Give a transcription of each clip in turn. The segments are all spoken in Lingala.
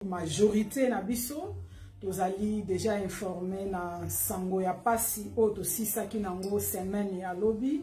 majorité na biso tozali déjà informé na sango ya pasi o to sisaki nango semaine ya lobi.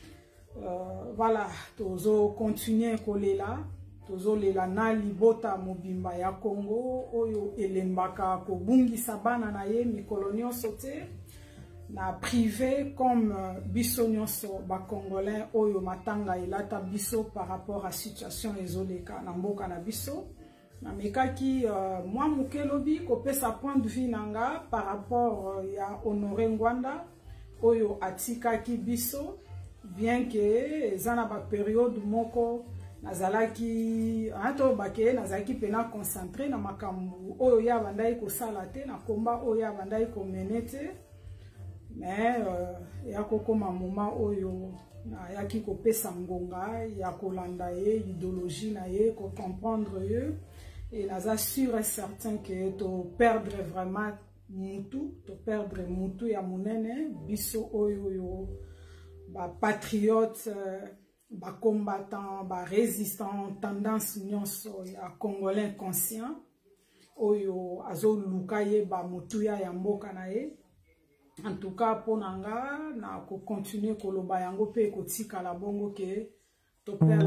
Voilà, tozo continuer kolela, tozo lela na libota mobimba ya Congo oyo elembaka ko bungisa bana na ye mikolo nyonso te na privé comme biso nyonso ba congolais oyo matanga elata biso par rapport à situation ezoleka na mboka na biso. Na mekaki moi mukelobi kopesa point de vue nanga par rapport ya Honoré Ngwanda oyo atikaki biso, bien que zana ba période moko nazalaki ato bake nazalaki pena concentré na makambu oyo ya bandai ko sala te na komba oyo ya bandai ko menete, mais ya kokoma moment oyo na yaki ko pesa ngonga ya kolanda ye idéologie na ye ko comprendre ye. Et naza sûr et certain que to perdre vraiment mutu, to perdre mutu ya munene biso oyo ba patriote, ba combattant, ba résistant, tendance nyonso ya congolais conscient oyo azo lukaye ba mutu ya mboka na ye. En tout cas ponanga na ko continuer koloba yango pe ko tika la bongo ke to perdre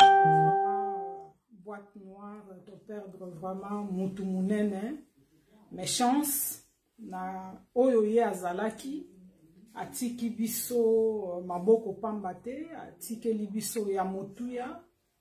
boîte noire, de perdre vraiment mutu munene. Mais chance na oyo ye azalaki atiki biso maboko pambate, atiki libiso ya motuya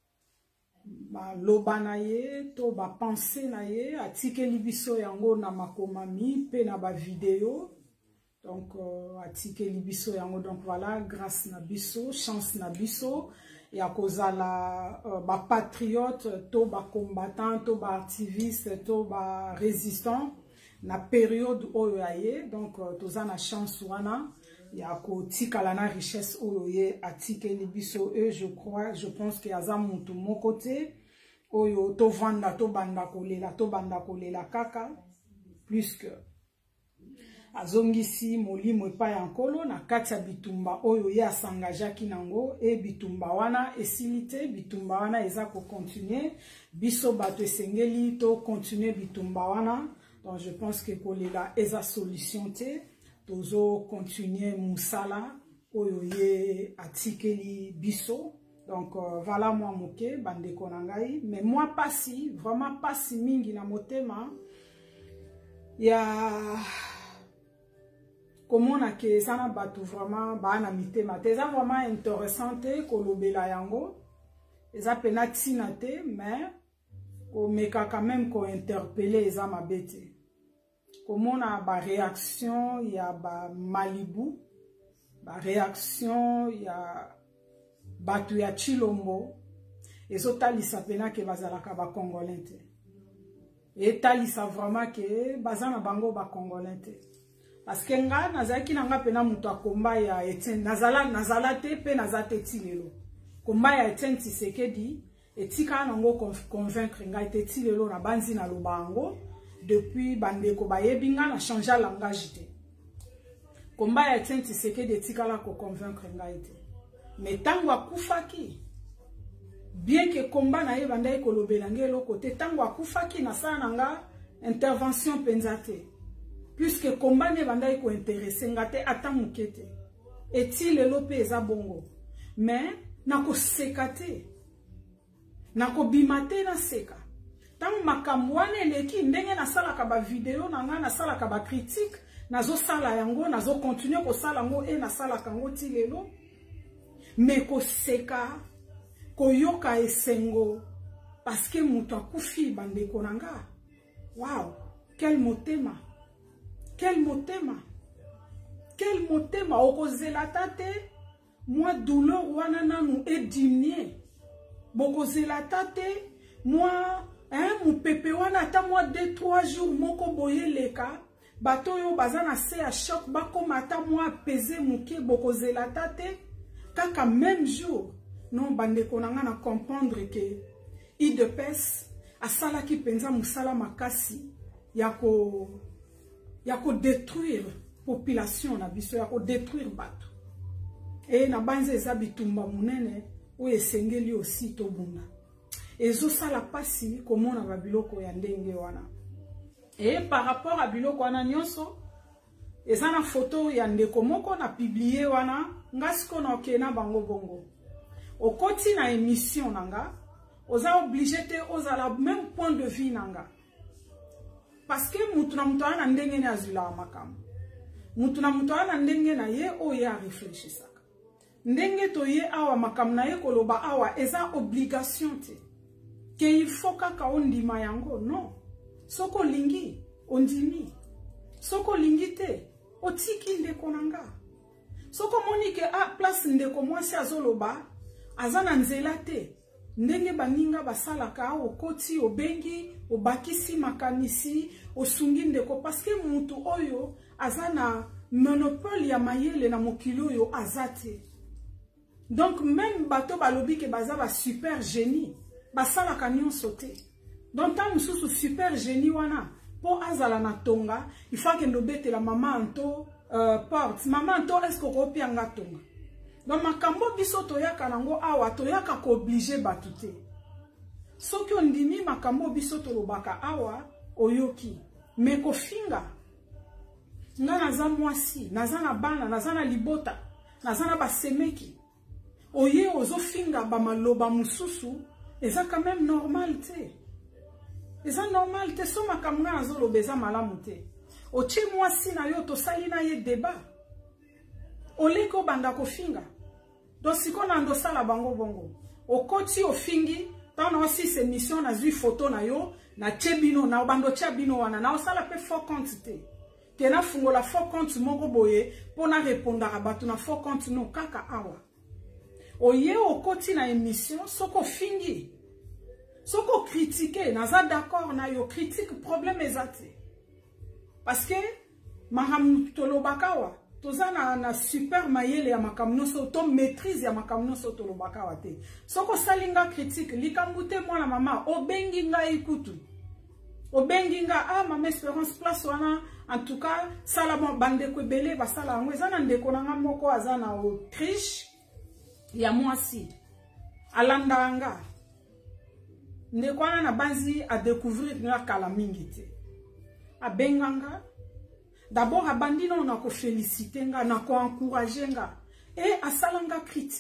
ba loba na ye to ba pensée na ye, atiki libiso yango na makomami pe na ba vidéo. Donc atiki libiso yango. Donc voilà, grâce na biso, chance na biso ya kozala ba patriote to ba combattant to ba activiste to ba résistant na période oyo ye. Donc toza na chance wana ya ko tikala na richesse oyo ye atike libiso. Et je pense que aza mutu moko te oyo to vanda to banda kolela kaka, plus que azongisi molimo epai ya nkolo na kati ya bitumba oyo ye asangajaki nango. E bitumba wana esilite, bitumba wana eza ko continuer, biso bato esengeli to continuer bitumba wana. Donc je pense que kolela eza solution te, tozo continuer musala oyo ye atikeli biso. Donc voilà moi moke bandeko na ngai. Mais moi pasi, vraiment pasi mingi na motema ya comment on a que ça n'a pas tout vraiment bana mitema te, ça vraiment intéressant kolobela yango, eza penati na te, mais ko meka quand même ko interpeller eza mabete. Comment on a ba réaction ya ba Malibu, ba réaction ya batu ya Chilombo, ezo talisa pena ke bazalaka ba congolais te, et talisa vraiment ke bazana bango ba congolais te. Parce que nga nazaki nanga pena mutu akomba ya Etienne nazala te pe nazate tilelo komba ya Etienne Tshisekedi etika nango convaincre nga ete tilelo na banzi na lobango depuis bandeko bayebi nga na changer langage te. Komba ya Etienne Tshisekedi etika la ko convaincre nga ete. Mais tango akufaki, bien que komba na ye bandai kolobela ngelo côté tango akufaki na sana nanga intervention penzate. Puisque combat ne bandai ko intéressé ngate ata mukete eti lelo pe eza bongo, mais nako sekate nako bimate na seka tant makamwane leki ndenge na sala ka ba vidéo na nga na sala ka ba critique nazo sala yango nazo continuer ko sala ngo e na sala kango ti lelo, mais ko seka ko yoka esengo parce que mutu akufi bandeko nanga. Wow, quel motema, quel motema, quel motema. Okozela tate, moi douleur wana nanu edimie. Bokozela tate, moi mon pepe wana ata moi 2-3 jours moko boye leka. Bato yo bazana se a choc bako mata moi apaiser muke bokozela tate. Kaka même jour, non bandeko nanga na comprendre que IDPS asala ki penza musala makasi yako détruire population na biso, yako détruire bato. Et na banze eza bitumba munene o esengeli aussi to bunda. Ezo sala pasi komona babiloko ya ndenge wana. Et par rapport à biloko wana nyonso, eza na photo ya ndeko moko na publié wana, nga siko na okena bango bongo. Okoti na émission nanga, oza obligé te ozala même point de vue nanga. Parce que mutu na mutu ana ndenge ne azula makambo. Mutu na mutu ana ndenge na ye oye a réfléchisaka. Ndenge to ye awa makambo na ye koloba awa eza obligation te. Que il faut kaka ondima yango, non. Soko lingi, ondimi. Soko lingi te, otiki ndeko nanga. Soko monike a place ndeko mwasi azoloba, azana nzela te. Ndenge baninga basalaka, okoti, obengi, obakisi makanisi, osungi ndeko. Parce que mutu oyo, azana monopole ya mayele na mokili oyo azate. Donc même bato balobi ke baza ba super génie, basalaka nyonso te. Donc tant mususu super génie wana, po azala na tonga, il faut que ndobete la maman anto porte. Maman anto est-ce que kopi anga tonga. Donc makambo biso toyaka nango awa toyaka ko obligé batute. Soki ondimi makambo biso tolobaka awa oyoki, me ko finga. Nga naza mwasi, naza na bana, naza na libota, naza na basemeki. Oye ozo finga ba maloba mususu, eza quand même normal te. Eza normal te, so makambo nga azoloba eza malamu te. Oche mwasi na yo tosali na ye débat. Oleko banda ko finga. Donc si qu'on a ndosala bango bongo. Okoti ofingi, tano osi se mission na zui photo na yo, na chebino na bando chabino wana na osala pe faux compte te. Kena fungola faux compte moko boye pona répondre à batu na faux compte no kaka awa. Oye okoti na émission soko fingi. Soko critiquer, naza d'accord na yo critique problème ezate. Parce que mahamu tolobakawa toza na super mayele ya makamnoso to maîtrise ya makamnoso tolobakawa te. Soko salinga critique likambute mwana mama obengi nga ikutu. Obengi nga ah mama Espérance place wana en tout cas salama bande ko belé ba sala ngo ezana ndeko na moko azana Autriche ya mwasi alandanga ndeko wana na banzi a découvrir nga kala mingi te a benganga d'abord abandino na ko féliciter nga na ko encourager nga et asalanga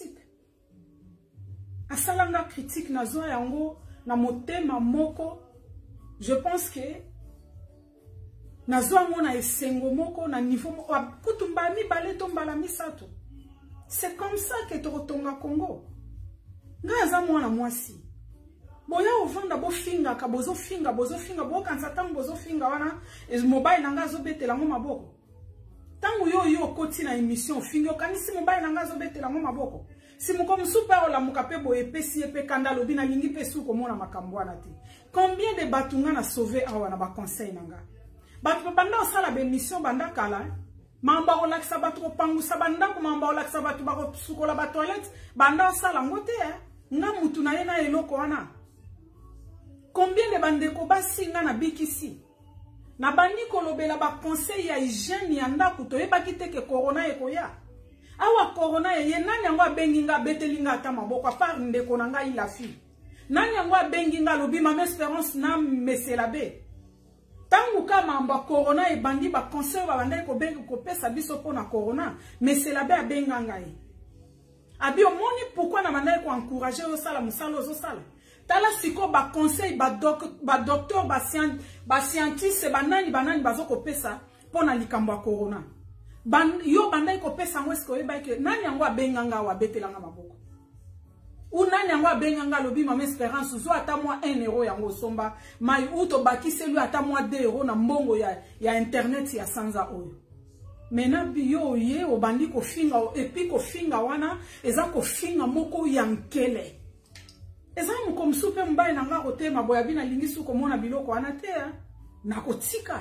critique na zo yango na motema moko. Je pense que na zo yango na esengo moko na niveau kutumba mi bale tombala misato. C'est comme ça que tokotonga Congo. Nga za mwana mwasi. Boya ovanda bo finga ka bozo finga bo kansa tango bozo finga wana es mobile nanga zo betela ngo maboko. Tango yo koti na émission finga kanisi mobile nanga zo betela ngo maboko. Si muko super ola mukape bo epesi epe kanda lobi na lingi pesu ko mona makambo wana te. Combien de batunga na sauver awa na ba conseil nanga. Batu banda osala be mission banda kala. Mamba olakisa batu ko pangusa banda ko mamba olakisa batu ba ko sukola ba toilette banda osala ngote nga mutu na yena eloko wana. Combien de bandeko basinga na bikisi na bandi kolobela ba conseil ya hygiène ya ndako to yebaki te ke corona ekoya. Awa corona ye nani yango abengi nga betelinga ata maboko apart ndeko na nga ilafi. Nani yango abengi nga lobi mama Espérance na meselabe. Tangu kama amba corona e bandi ba conseil ba bandai ko bengi ko pesa biso pona corona meselabe abenga ngai. Abi omoni pourquoi na bandai ko encourager yo sala musalo zo sala. Tala siko ba conseil ba docteur ba scientiste banani bazoko pesa pona likambo ya corona. Yo bandai ko pesa ngwesko eba ke nani yango abenga nga wa betelanga maboko. Ou nani yango abenga nga lobi mama Espérance zo ata moi 1 euro yango somba mai uto bakise lui ata moi 2 euros na mbongo ya internet ya sanza oyo. Mena biyo ye obandi ko finga epi ko finga wana eza ko finga moko yankele. Eza muko msupe mbaye nanga kote maboya bina lingisu ko mona biloko wana te nakotika.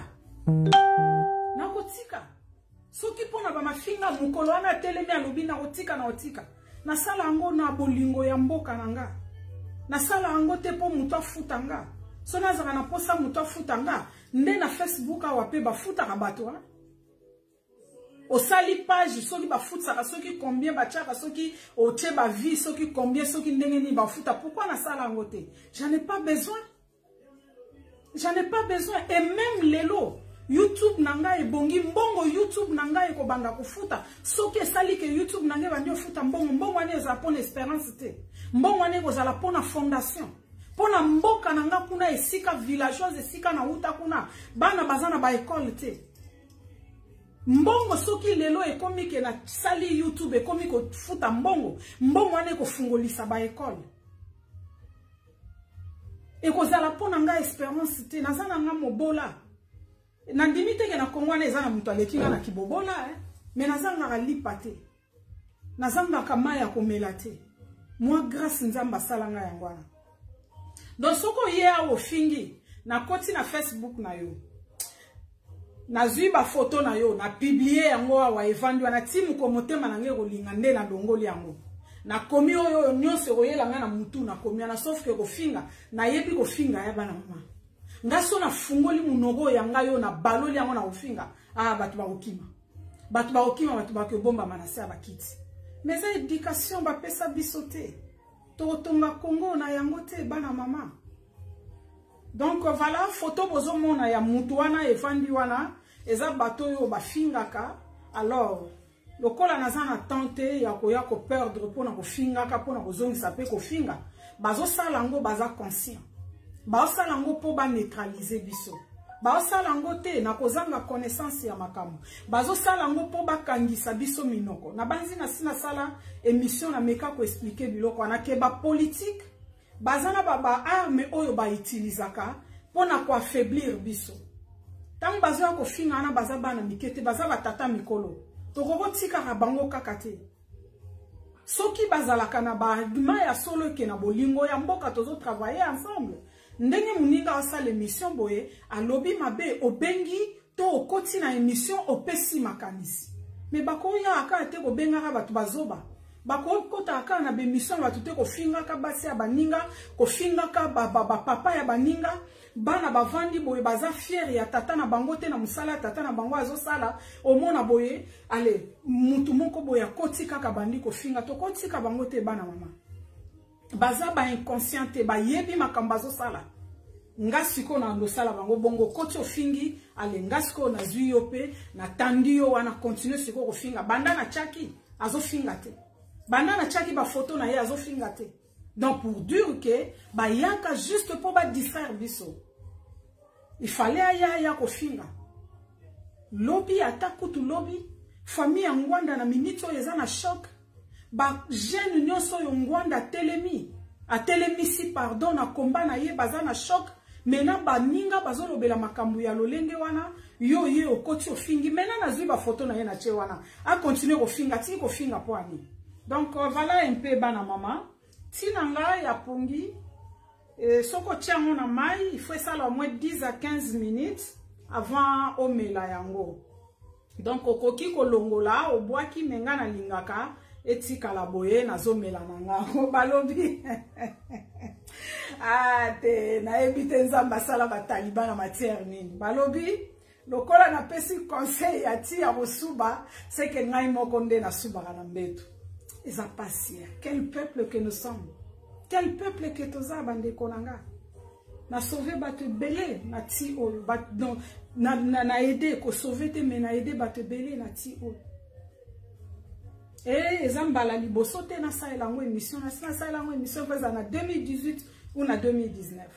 Soki pona ba mafinga mukolo wana telemi alobi na otika. Na sala ango na bolingo ya mboka nanga. Na sala ango te po muto afuta nga. So nazaka na posa muto afuta nga. Nde na Facebook awa pe bafuta ka bato ha. Osali page soki bafuta soki combien bachaka soki oche ba vie soki combien soki ndenge ni bafuta. Pourquoi na sala ango te? J'en ai pas besoin. J'en ai pas besoin. Et même lelo, YouTube nanga e bongi mbongo YouTube nanga e ko banga kufuta. Soke sali ke YouTube nanga banyo futa mbongo. Mbongo wane za pona espérance te. Mbongo wane ko za la pona fondation. Pona mboka nanga kuna esika villageoise esika na uta kuna. Bana bazana ba école te. Mbongo soki lelo e komi ke na sali YouTube e komi ko futa mbongo. Mbongo wane ko fungolisa ba école. Et ko za la pona nga espérance te. Nazana nga mobola. Nandimi teke na kongwana eza na mutu alekinga na kibobola mais nazanga ka lipa te nazanga ka maya komela te moi grâce nzamba salanga yangwana donc soko ye awo fingi na koti na Facebook na yo nazwi ba photo na yo na publier yango awa evandwa na timu ko motema na ngeko linga nde na dongoli yango na komi oyo nyonso oyela nga na mutu na komi na sauf que ko finga na yebi ko finga ya bana mama ngaso na fungoli munogo yanga yo na baloli yango na ofinga batu ba okima batu ba ke bomba manase abakiti mais ça éducation ba pesa bisote to tonga Congo na yango te bana mama donc voilà photo bozo mona ya mutu wana evandi wana eza bato yo ba fingaka alors lokola nazana tenter ya ko perdre pona ko fingaka pona ko zongisa pe ko finga bazo sala ngo baza conscient baosala ngo po ba neutraliser biso baosala ngo te na kozanga connaissance ya makambo bazosala ngo po bakangisa biso minoko na banzi na sina sala émission na meka ko expliquer biloko na ke ba politique bazana ba arme oyo ba utilizaka pona ko affaiblir biso tant bazo ko finga na baza bana mikete baza batata mikolo tokoko tika ka bango kakate soki bazalaka na ba argument ya solo ke na bolingo ya mboka tozo travailler ensemble ndenge muninga osala émission boye alobi mabe obengi to okoti na émission opesi makanisi mais bakoya aka te ko benga batu bazoba bakokota aka na émission batu te ko finga ka basi ya baninga ko finga ka papa ya baninga bana bavandi boye baza fier ya tata na bango te na musala tata na bango azosala omona boye ale mutu moko boye akoti kaka bandi ko finga to koti ka bango te bana mama baza ba inconsciente ba yebi makambazo sala ngasiko na ndo sala bango bongo koti ofingi ale ngasiko na zwi pe na tandio wana continue siko ko finga banda na chaki azo finga te banda na chaki ba photo na ye azo finga te donc pour dire que ba yaka juste pour ba distraire biso il fallait aya ko finga lobby atakutu lobby famille ngwanda na minito eza na choc ba jeune nyonso yo ngwanda telemi a telemisi pardon na komba na ye baza na choc mena ba ninga bazolobela makambu ya lolenge wana yo ye okoti ofingi mena nazwi ba photo na ye na che wana a continuer ko finga ti ko finga poani donc voilà un peu bana mama tinanga ya pongi soko tiango na mai il faut ça au moins 10 à 15 minutes avant omela yango donc okoki kolongola obwaki menga na lingaka etika la boye na zomela nanga balobi te na ebite nzamba sala ba taliban na matière nini balobi lokola na pesi conseil ya ti ya bosuba c'est que ngai moko nde na suba na mbeto eza pasia quel peuple que nous sommes quel peuple que toza bande konanga na sauver bato belé na ti o bat donc na aider ko sauver te mais na aider bato belé na ti o et ezambala liboso te na sa elango émission na sa elango émission faza na 2018 ou na 2019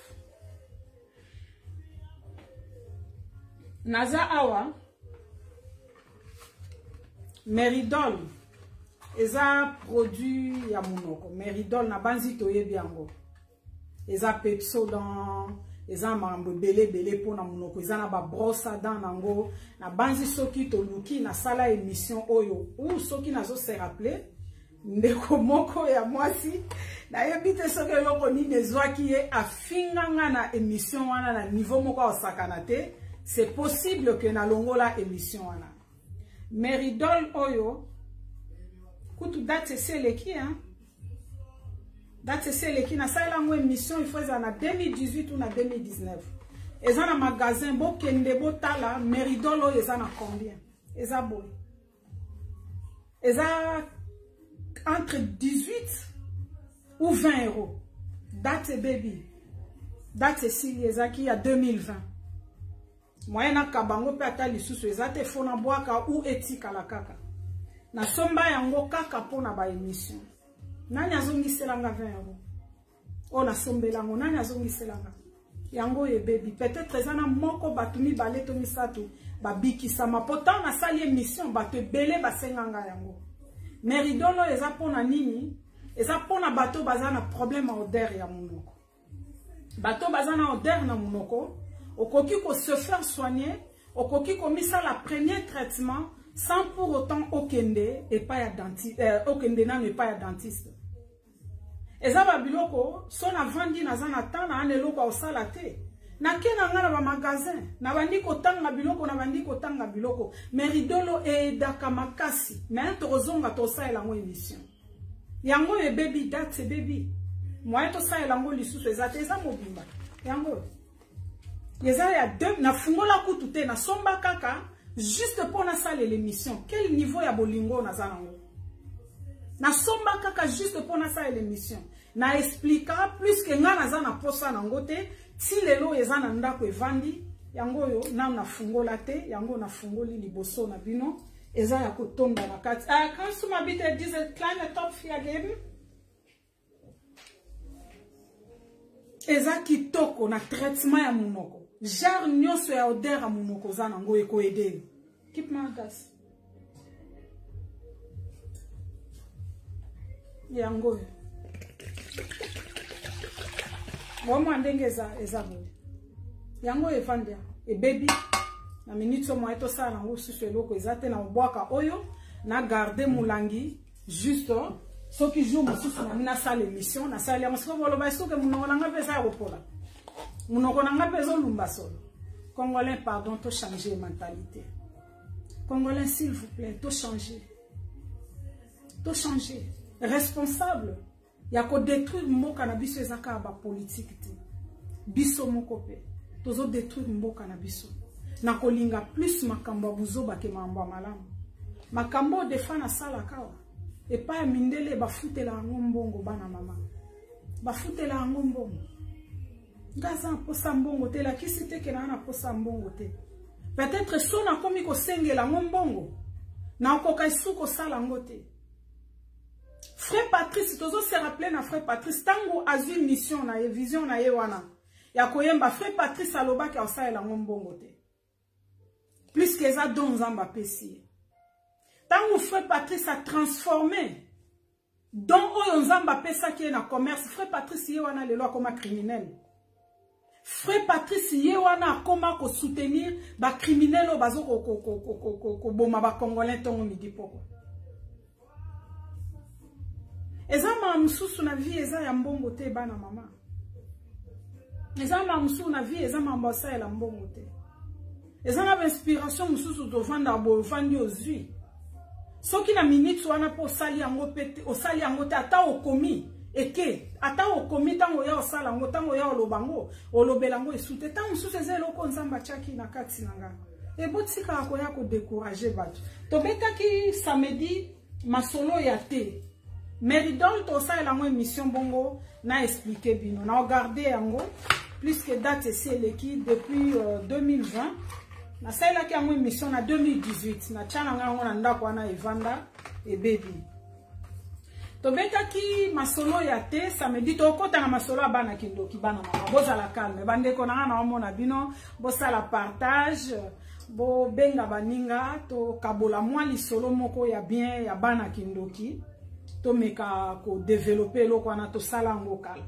naza awa Meridol eza produit ya munoko Meridol na banzi toyebi yango eza Pepsodent eza mambo belé pona munoko eza na ba brosse à dents nango na banzi soki to luki na sala émission oyo ou soki nazo se rappeler ndeko moko ya mwasi na yebite soki yoko ni nezwaki ye afinganga na émission wana na niveau moko osakana te c'est possible que na longola émission wana Meridol oyo kutu date seleki hein date seleki na sala ngo émission il faut en 2018 ou na 2019 eza na magasin bokende botala Meridol oyo eza na combien eza boy eza entre 18 ou 20 euros date baby date ceci ezaki ya 2020 moyena kabango pe ata lisusu ezate fona boaka ou etika la kaka na somba yango kaka pona ba émission nani azongiselanga 20 euros o na sombelango nani azongiselanga yango yebebi peut-être ezana moko batumi baleto misato babikisama pourtant na sali émission bato ebele basenganga yango mais ridolo eza pona nini eza pona bato bazana problème odeur ya munoko bato bazana odeur na munoko okoki ko se faire soigner okoki komisa la premier traitement sans pour autant okende et pas ya dentiste okende na et pas ya dentiste eza ba biloko so na vandi na zana tana aneloko osala te na kena ngana ba magasin na bandi ko tanga biloko na bandi ko tanga biloko mais ridolo e daka makasi mais tozonga to sa elango émission yango e baby date baby moi to sa elango lisusu ezate eza mobimba yango yeza ya deux na fungola kutu te na somba kaka juste pour na salle l'émission quel niveau ya bolingo na zanango na somba kaka juste pour na salle l'émission na expliquera plus que nga na zana posa na ngote si lelo eza na ndako evandi yango yo na fungola te yango na fungoli liboso na bino eza ya kotonda na kati kannst du mal bitte diese kleine Topf hier geben eza kitoko na traitement ya munoko genre nyonso ya odeur ya munoko za nango eko ede keep my gas yango mwa ndenge eza boye yango evandia ebebi na minute mo eto sala nango susu eloko ezate na obwaka oyo na garder mulangi juste soki jour mosusu na mina sala émission na sala ya mosiko boloba soki munoko nanga pesa ya kopola munoko nanga pesa lumba solo congolais pardon to changer mentalité congolais s'il vous plaît to changer responsable ya ko détruire mboka na biso ezaka ba politique te biso moko pe tozo détruire mboka na biso na kolinga plus makambo buzoba ke mambo malamu makambo defana sala kawa et pas mindele bafutela ngombongo bana mama bafutela ngombongo ngaza posa mbongo te la kisite ke na posa mbongo te peut-être sona komi ko sengela ngombongo na koka isuko sala ngote. Frère Patrice, tozo se rappeler na Frère Patrice, tango azu mission na ye, vision na ye wana. Ya koyemba Frère Patrice aloba ki osa la ngombongo te. Plus que ça don zamba pesi. Tango Frère Patrice a transformé don oyo nzamba pesa ki na commerce, Frère Patrice ye wana lelo akoma criminel. Frère Patrice ye wana akoma ko soutenir ba criminel o bazo ko boma ba congolais tongo midi poko. Eza ma mususu na vie eza ya mbongo te bana mama. Eza ma mususu na vie eza ma mbosa ya mbongo te. Eza na inspiration mususu to vanda bo vandi ozui. Soki na minute wana po sali yango pete osali yango te ata okomi eke ata okomi tango ya osala ngo tango ya olobango olobelango esute tango mususu eza eloko nzamba chaki na kati nanga. Ebotika ko ya ko décourager bato. To betaki samedi masolo ya te. Meridol to sa la émission bongo na expliqué bino na regarder yango plus que date c'est l'équi depuis 2020 na sa la ki yango émission na 2018 na chana nga na ndako na evanda e baby to betaki masolo ya te samedi to kota na masolo bana kindoki bana mama boza la calme bande ko na omona bino bosa la partage bo benga baninga to kabola mwa lisolo moko ya bien ya bana kindoki to meka ko développer loko na to sala ngokala.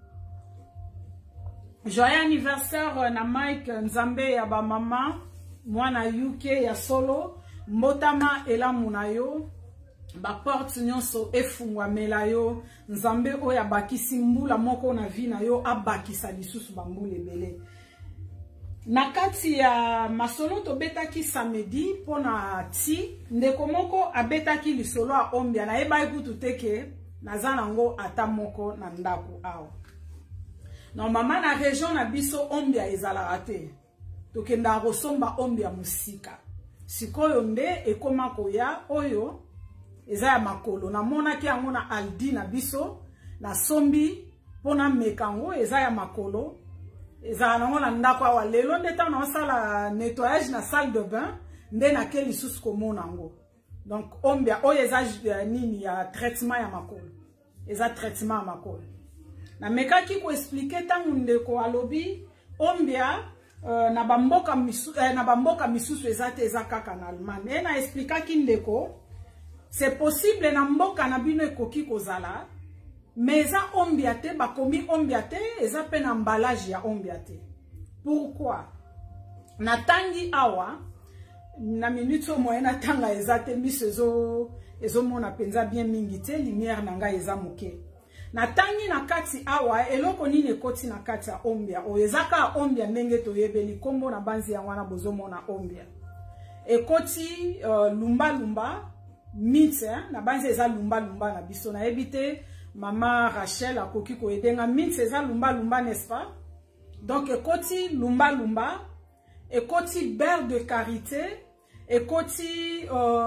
Joyeux anniversaire na Mike Nzambe ya ba mama mwana UK ya solo mbotama ela munayo ba porte nyonso efungwa melayo Nzambe oya bakisi mbula moko na vi na yo abakisa lisusu bambule bele. Na kati ya masolo to betaki samedi pona ti ndeko moko abetaki lisolo a ombia na eba ekutu teke nazana ngo ata moko na ndako awa. Normalement na région na biso ombia ezala rate. To kenda rosomba ombia musika. Sikoyo nde ekoma koya oyo eza ya makolo na mona ki yango na Aldi na biso na sombi pona mekango eza ya makolo. eza nango na ndako awa lelo nde ta na sala nettoyage na salle de bain nde na ke lisusu komona ngo. Donc ombia oyo eza nini ya traitement ya makolo. Eza traitement ya makolo. Na mekaki ko expliquer tangu ndeko alobi ombia na bamboka misusu ezate eza kaka na Allemagne. Na expliquer ki ndeko c'est possible na mboka na bino ekoki kozala mais eza ombia te bakomi ombia te eza pe na emballage ya ombia te. Pourquoi? Na tangi awa na minute moyenne na tanga ezate miso ezo mona penza bien mingi te lumière nanga eza moke. Na tangi na kati awa eloko nini ekoti na kati ya ombia o ezaka ombia ndenge toyebeli kombo na banzi ya wana bozo mona ombia ekoti lumba mite na banzi eza lumba na biso na ebite mama Rachel akoki ko edenga mite eza lumba n'est-ce pas? Donc ekoti lumba ekoti beurre de karité ekoti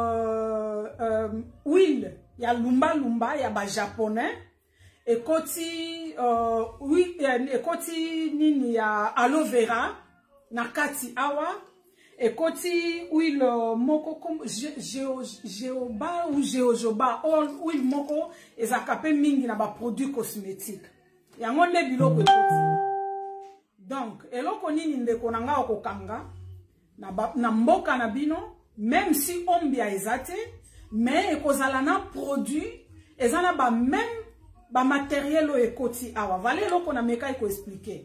huile ya lumba ya ba japonais ekoti ekoti nini ya aloe vera na kati awa ekoti huile moko comme jojoba ou jojoba huile moko ezaka pe mingi na ba produits cosmétiques yango nde biloko ekoti. Donc eloko nini ndeko nanga okokanga na mboka na bino même si ombia ezate mais ekozala na produit ezana ba même ba matériel o ekoti awa vale eloko na meka eko expliquer.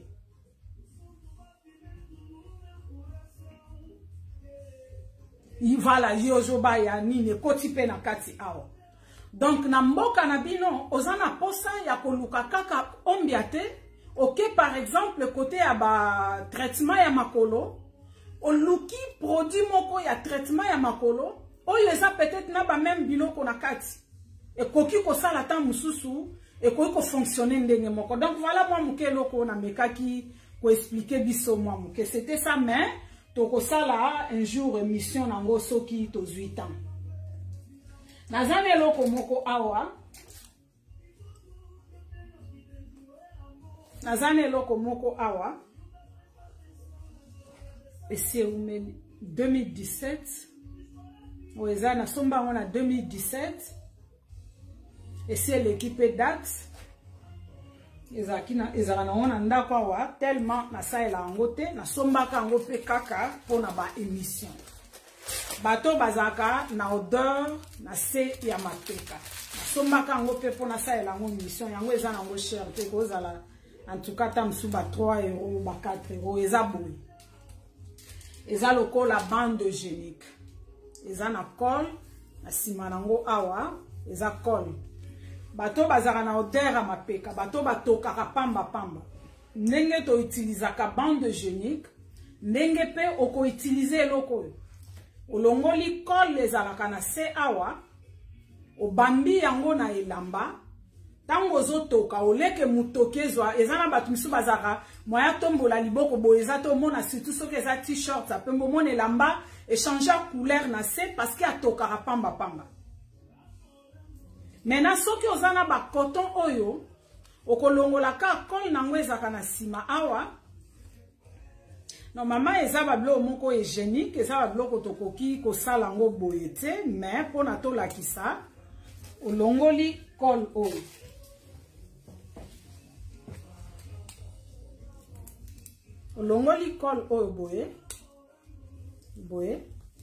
Voilà yojoba ya nini ekoti pe na kati awa. Donc na mboka na bino ozana posa ya koluka kaka ombia te. Ok, par exemple, côté ya ba traitement ya makolo, o luki produit moko ya traitement ya makolo, o yeza peut-être na ba même biloko na kati. E koki ko sala ta mususu, e koki ko fonctionner ndenge moko. Donc voilà moi muke loko na mekaki ko expliquer biso moi muke. C'était ça mais to ko sala un jour émission nango soki to 8 ans. Nazane loko moko awa. Nazane loko moko awa. Et c'est 2017. Oueza na somba on a 2017. Et c'est l'équipe DAX. Ezaka na on ndako awa tellement na saela ngote na somba ka ngo pe kaka pona ba émission. Bato bazaka na odeur na se ya mateka. Na somba ka ngo pe pona saela ngo émission yango eza na ngo cher te kozala. En tout cas, tam suba 3 euros, ba 4 euros, eza boui. Eza loko la bande hygiénique. Eza na col, na simanango awa, eza col. Bato bazara na odeur a mapeka, bato batoka pamba. Ndenge to utilizaka bande hygiénique, ndenge pe oko utiliser loko. Olongoli col ezalaka na se awa, obambi yango na elamba. Tango zotoka oleke mutokezwa ezana batu misu bazaka moya tombola liboko bo ezato mona surtout soki eza t-shirt apembo mona elamba échanger couleur na se parce que atoka pamba. Mena soki ozana ba coton oyo okolongola ka kol nango ezaka na sima awa. Non maman eza ba biloko moko hygiénique eza ba biloko tokoki ko sala ngo boyete mais pona to lakisa olongoli kol oyo. Olongoli kol oyo boye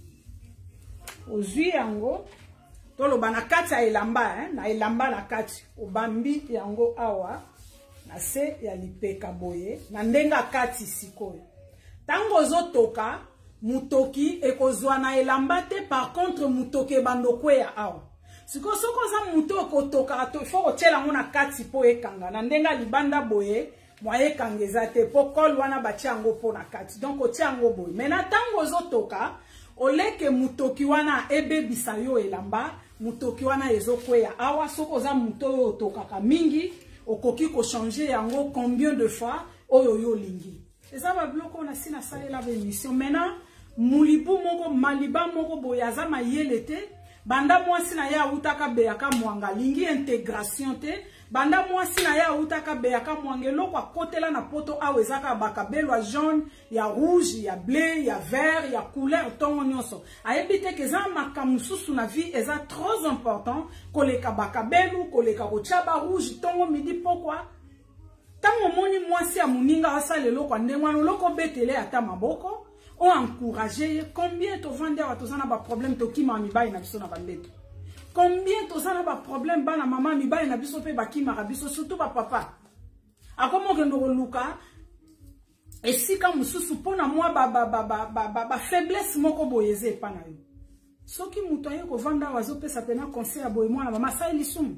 ozwi yango toloba na kati ya elamba na elamba na kati obambi yango awa na se ya lipeka boye na ndenga kati sikoyo tango zotoka mutoki ekozwa na elamba te par contre mutoki bandoko ya awa siko soko za mutoko toka to fo kotiela ngo na kati po ekanga na ndenga libanda boye moye kangeza te po kol wana batia yango po na kati donc otia yango boye mena tango zotoka oleke mutoki wana ebebisa yo elamba mutoki wana ezokweya awa soko za muto yo otokaka mingi okoki ko changer yango combien de fois oyo yo lingi eza ba bloko na sina salela ba émission mena mulibu moko maliba moko boye aza mayele te banda mwasi na ya utaka beyaka mwanga lingi intégration te banda mwasi na ya utaka beyaka mwanga eloko akotela na poto awa ezaka bakabelwa jaune ya rouge ya bleu ya vert ya couleur tongo nyonso ayebi te keza makambo susu na vie eza trop important koleka bakabelu koleka kochaba rouge tongo midi pokwa tango moni mwasi ya muninga asala eloko ndenge wana oloko betele ata maboko on encouragé combien to vande wa to zana ba problème to kima mibai na biso na bandeto combien to zana ba problème bana mama mibai na biso pe bakima biso surtout ba papa akomo kendo luka esika mususu pona moi ba faiblesse moko boyeze pa na yo soki muto aye ko vanda wazo pesa pena conseil ya boye mwana mama sa elisumu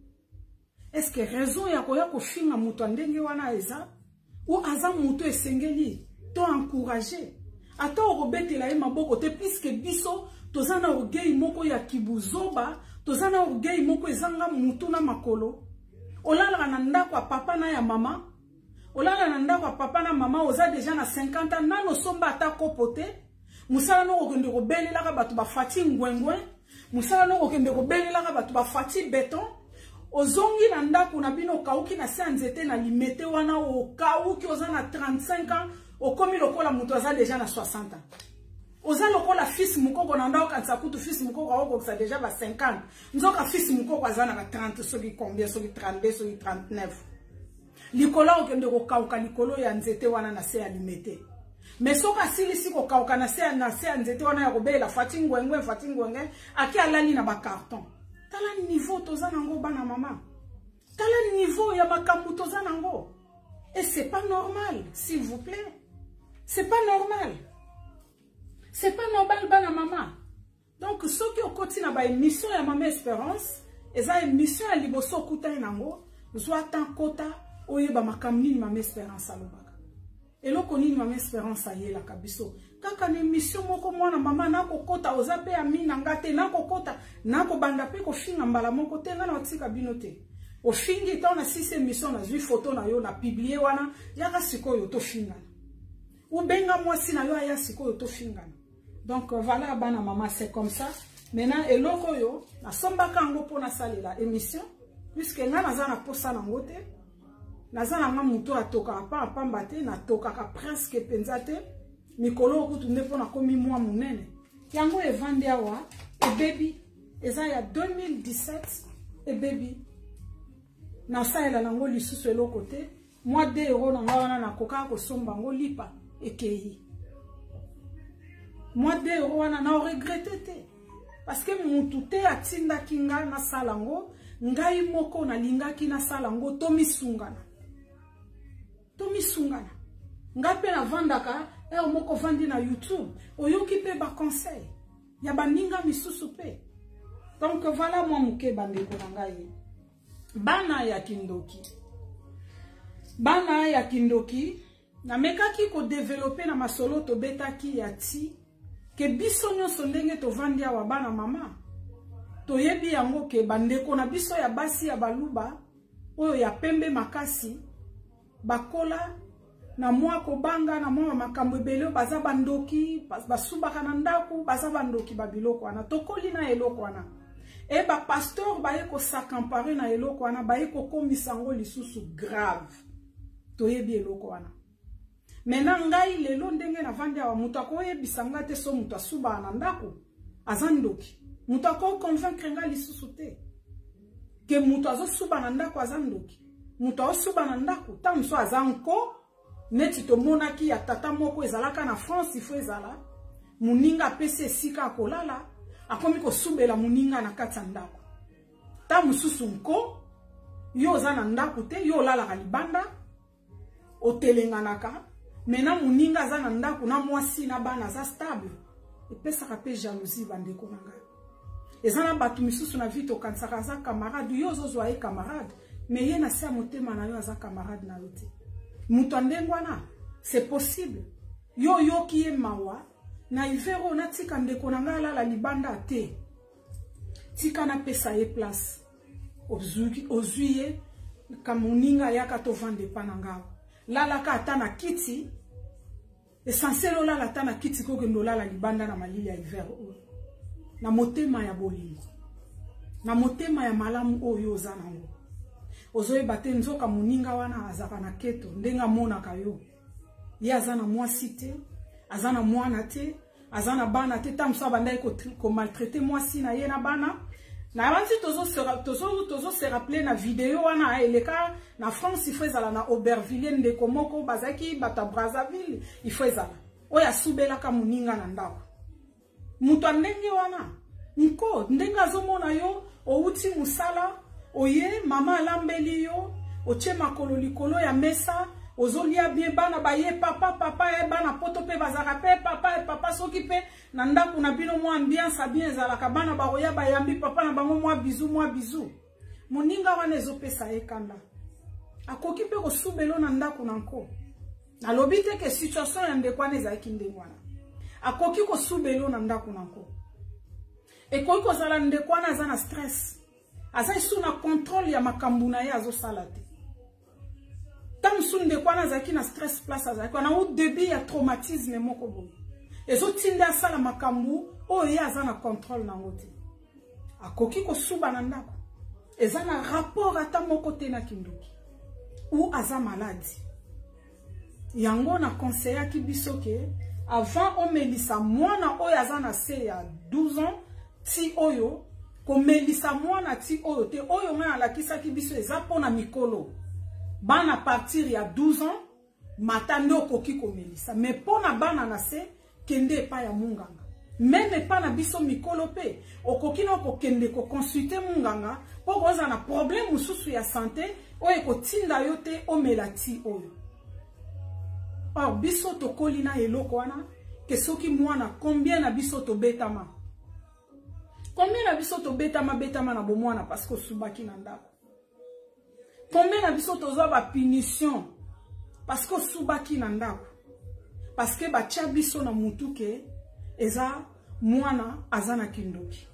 est-ce que raison ya koya ko finga muto ndenge wana eza ou aza muto esengeli to encourager ata orobetela ye maboko te puisque biso tozana orgueil moko ya kibuzoba tozana orgueil moko ezanga mutu na makolo olala na ndako papa na ya mama olala na ndako papa na mama oza déjà na 50 ans nano somba ata kopote musala no okende kobelela ka batu bafati ngwengwe musala no okende kobelela ka batu bafati béton ozongi na ndako na bino kauki na se nzete na limete wana o kauki oza na 35 ans okomi lokola mutu aza déjà na 60 ans oza lokola fils mukoko na ndako kanisa kutu fils mukoko akokokisa déjà ba 50 nzoka fils mukoko aza na ba 30 soki combien soki 32 soki 39 likolo okende kokauka likolo ya nzete wana na se ya limete mais soka silisi kokauka na se ya nzete wana ya kobela fati ngwengwe aki alali na ba carton tala niveau toza nango bana mama tala niveau ya makambu toza nango et c'est pas normal s'il vous plaît c'est pas normal c'est pas normal bana mama donc soki okoti na ba émission ya Mama Espérance eza émission ya liboso kuta nango zwa tan kota oyeba makamni Mama Espérance alobaka eloko nini Mama Espérance ayela kabiso kaka na émission moko mwana mama nakokota ozape ya mina ngate nakokota nakobanda pe kofinga mbala moko te nga na otika bino te ofingi ta na 6 émission na zwi photo na yo na publier wana yaka sikoyo to fingana ubenga mwasi na yo aya sikoyo to fingana donc voilà bana mama c'est comme ça maintenant eloko yo na sombaka ngo pona salela émission puisque nga naza na posa na ngote naza na nga muto atoka pa pamba te na toka ka presque penza te mikolo kutu nde pona komi mwa munene yango evande awa e baby eza ya 2017 e baby na saela nango lisusu eloko te moi 2 euros na nga wana na koka ko somba ngo lipa ekei moi 2 euros wana na regrette te parce que mutu te atinda kinga na salango ngai moko na lingaki na salango to misungana ngape na vandaka e moko vandi na YouTube oyoki pe ba conseil ya baninga misusu pe donc voilà moi muke bandeko na ngai bana ya kindoki na mekaki ko développer na masolo to betaki ya ti ke biso nyonso ndenge to vandi awa bana mama to yebi yango ke bandeko na biso ya basi ya baluba oyo ya pembe makasi bakola na mwa kobanga na mwa makambo ebele baza bandoki basubaka na ndaku baza bandoki babiloko wana tokoli na eloko wana e ba pasteur baye ko s'accamparer na eloko wana baye ko komisa ngo lisusu grave toyebi eloko wana maintenant ngai lelo ndenge na vandi awa mutu akoyebisa nga te so mutu asuba na ndaku aza ndoki mutu akoconvaincre nga lisusu te ke mutu azosuba na ndaku aza ndoki mutu azosuba na ndaku ta musu aza nko neti tomonaki ya tata moko ezalaka na France ifo ezala muninga pese esika akolala akomi kosubela muninga na kati ya ndako ta mususu nko yo oza na ndako te yo olalaka libanda otelenganaka mena muninga aza na ndako na mwasi na bana aza stable epesaka pe jalousie bandeko na ngai eza na bato misusu na vie tokanisaka aza camarade yo ozozwa ye camarade me ye na se ya motema na yo aza camarade na yo te mutu ndenge wana c'est possible yo yoki ye mawa na ivero na tika ndeko na ngai alala libanda te tika na pesa ye place ozwi ye kamuninga yaka tovande pa na ngao lalaka ata na kiti essentiel olala ata na kiti kokende olala libanda na malili ya hiver na motema ya bolingo na motema ya malamu oyo oza nango ozoyeba te nzoka moninga wana azaka na keto ndenga monaka yo ye aza na mwasi te aza na mwana te aza na bana te tamso bandai ko maltraiter mwasi na ye na bana na banzi tozo se rappeler na vidéo wana eleka na France il faut ezala na Aubervilliers ndeko moko bazaki bata Brazzaville il faut ezala oya subelaka moninga na ndako mutu ndenge wana nko ndenge azomona yo outi musala oye mama alambeli yo otie makolo likolo ya mesa ozolia bien bana baye papa e bana poto pe bazaka pe papa soki pe na ndako na bino mwa ambiance bien ezalaka bana baroya bayambi papa na bango mwa bizu moninga wana ezopesa ekanda akoki pe kosubelo na ndako nanko alobi te ke situation ya ndeko wana ezalaki ndenge wana akoki kosubelo na ndako nanko ekoki kozala ndeko wana aza na stress aza isu na contrôle ya makambo na ye azosala te tam su ndeko wana azalaki na stress place azalaki wana au début ya traumatisme moko boye ezotinde asala makambo oyo ye aza na contrôle nango te akoki kosuba na ndako eza na rapport ata moko te na kindoki ou aza malade yango na conseillaki biso ke avant omelisa mwana oyo aza na se ya 12 ans ti oyo komelisa mwana ti oyo te oyo nga alakisaki biso eza pona mikolo bana partir ya 12 ans matande okoki komelisa mais pona bana na se kende pa ya munganga même pa na biso mikolo pe okoki na kokende ko consulter munganga poko oza na problème mususu ya santé oyo kotinda yo te omela ti oyo or biso tokoli na eloko wana ke soki mwana combien na biso tobetama combien na biso tobetama na bomwana parce que subaki na ndako combien na biso tozwa ba punition parce que subaki na ndako parce que batia biso na mutu ke eza mwana azana kindoki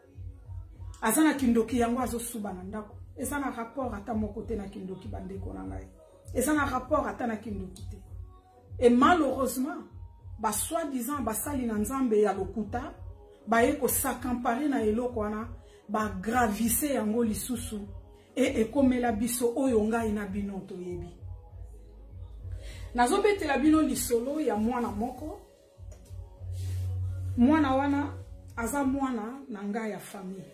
yango azosuba na ndako eza na rapport ata moko te na kindoki bandeko na ngai eza na rapport ata na kindoki te et malheureusement ba soi-disant basali na nzambe ya lokuta baye ko s'accamparer na eloko wana ba gravise yango lisusu et ekomela biso oyo ngai na bino toyebi nazobetela bino lisolo ya mwana moko mwana wana aza mwana na ngai ya famille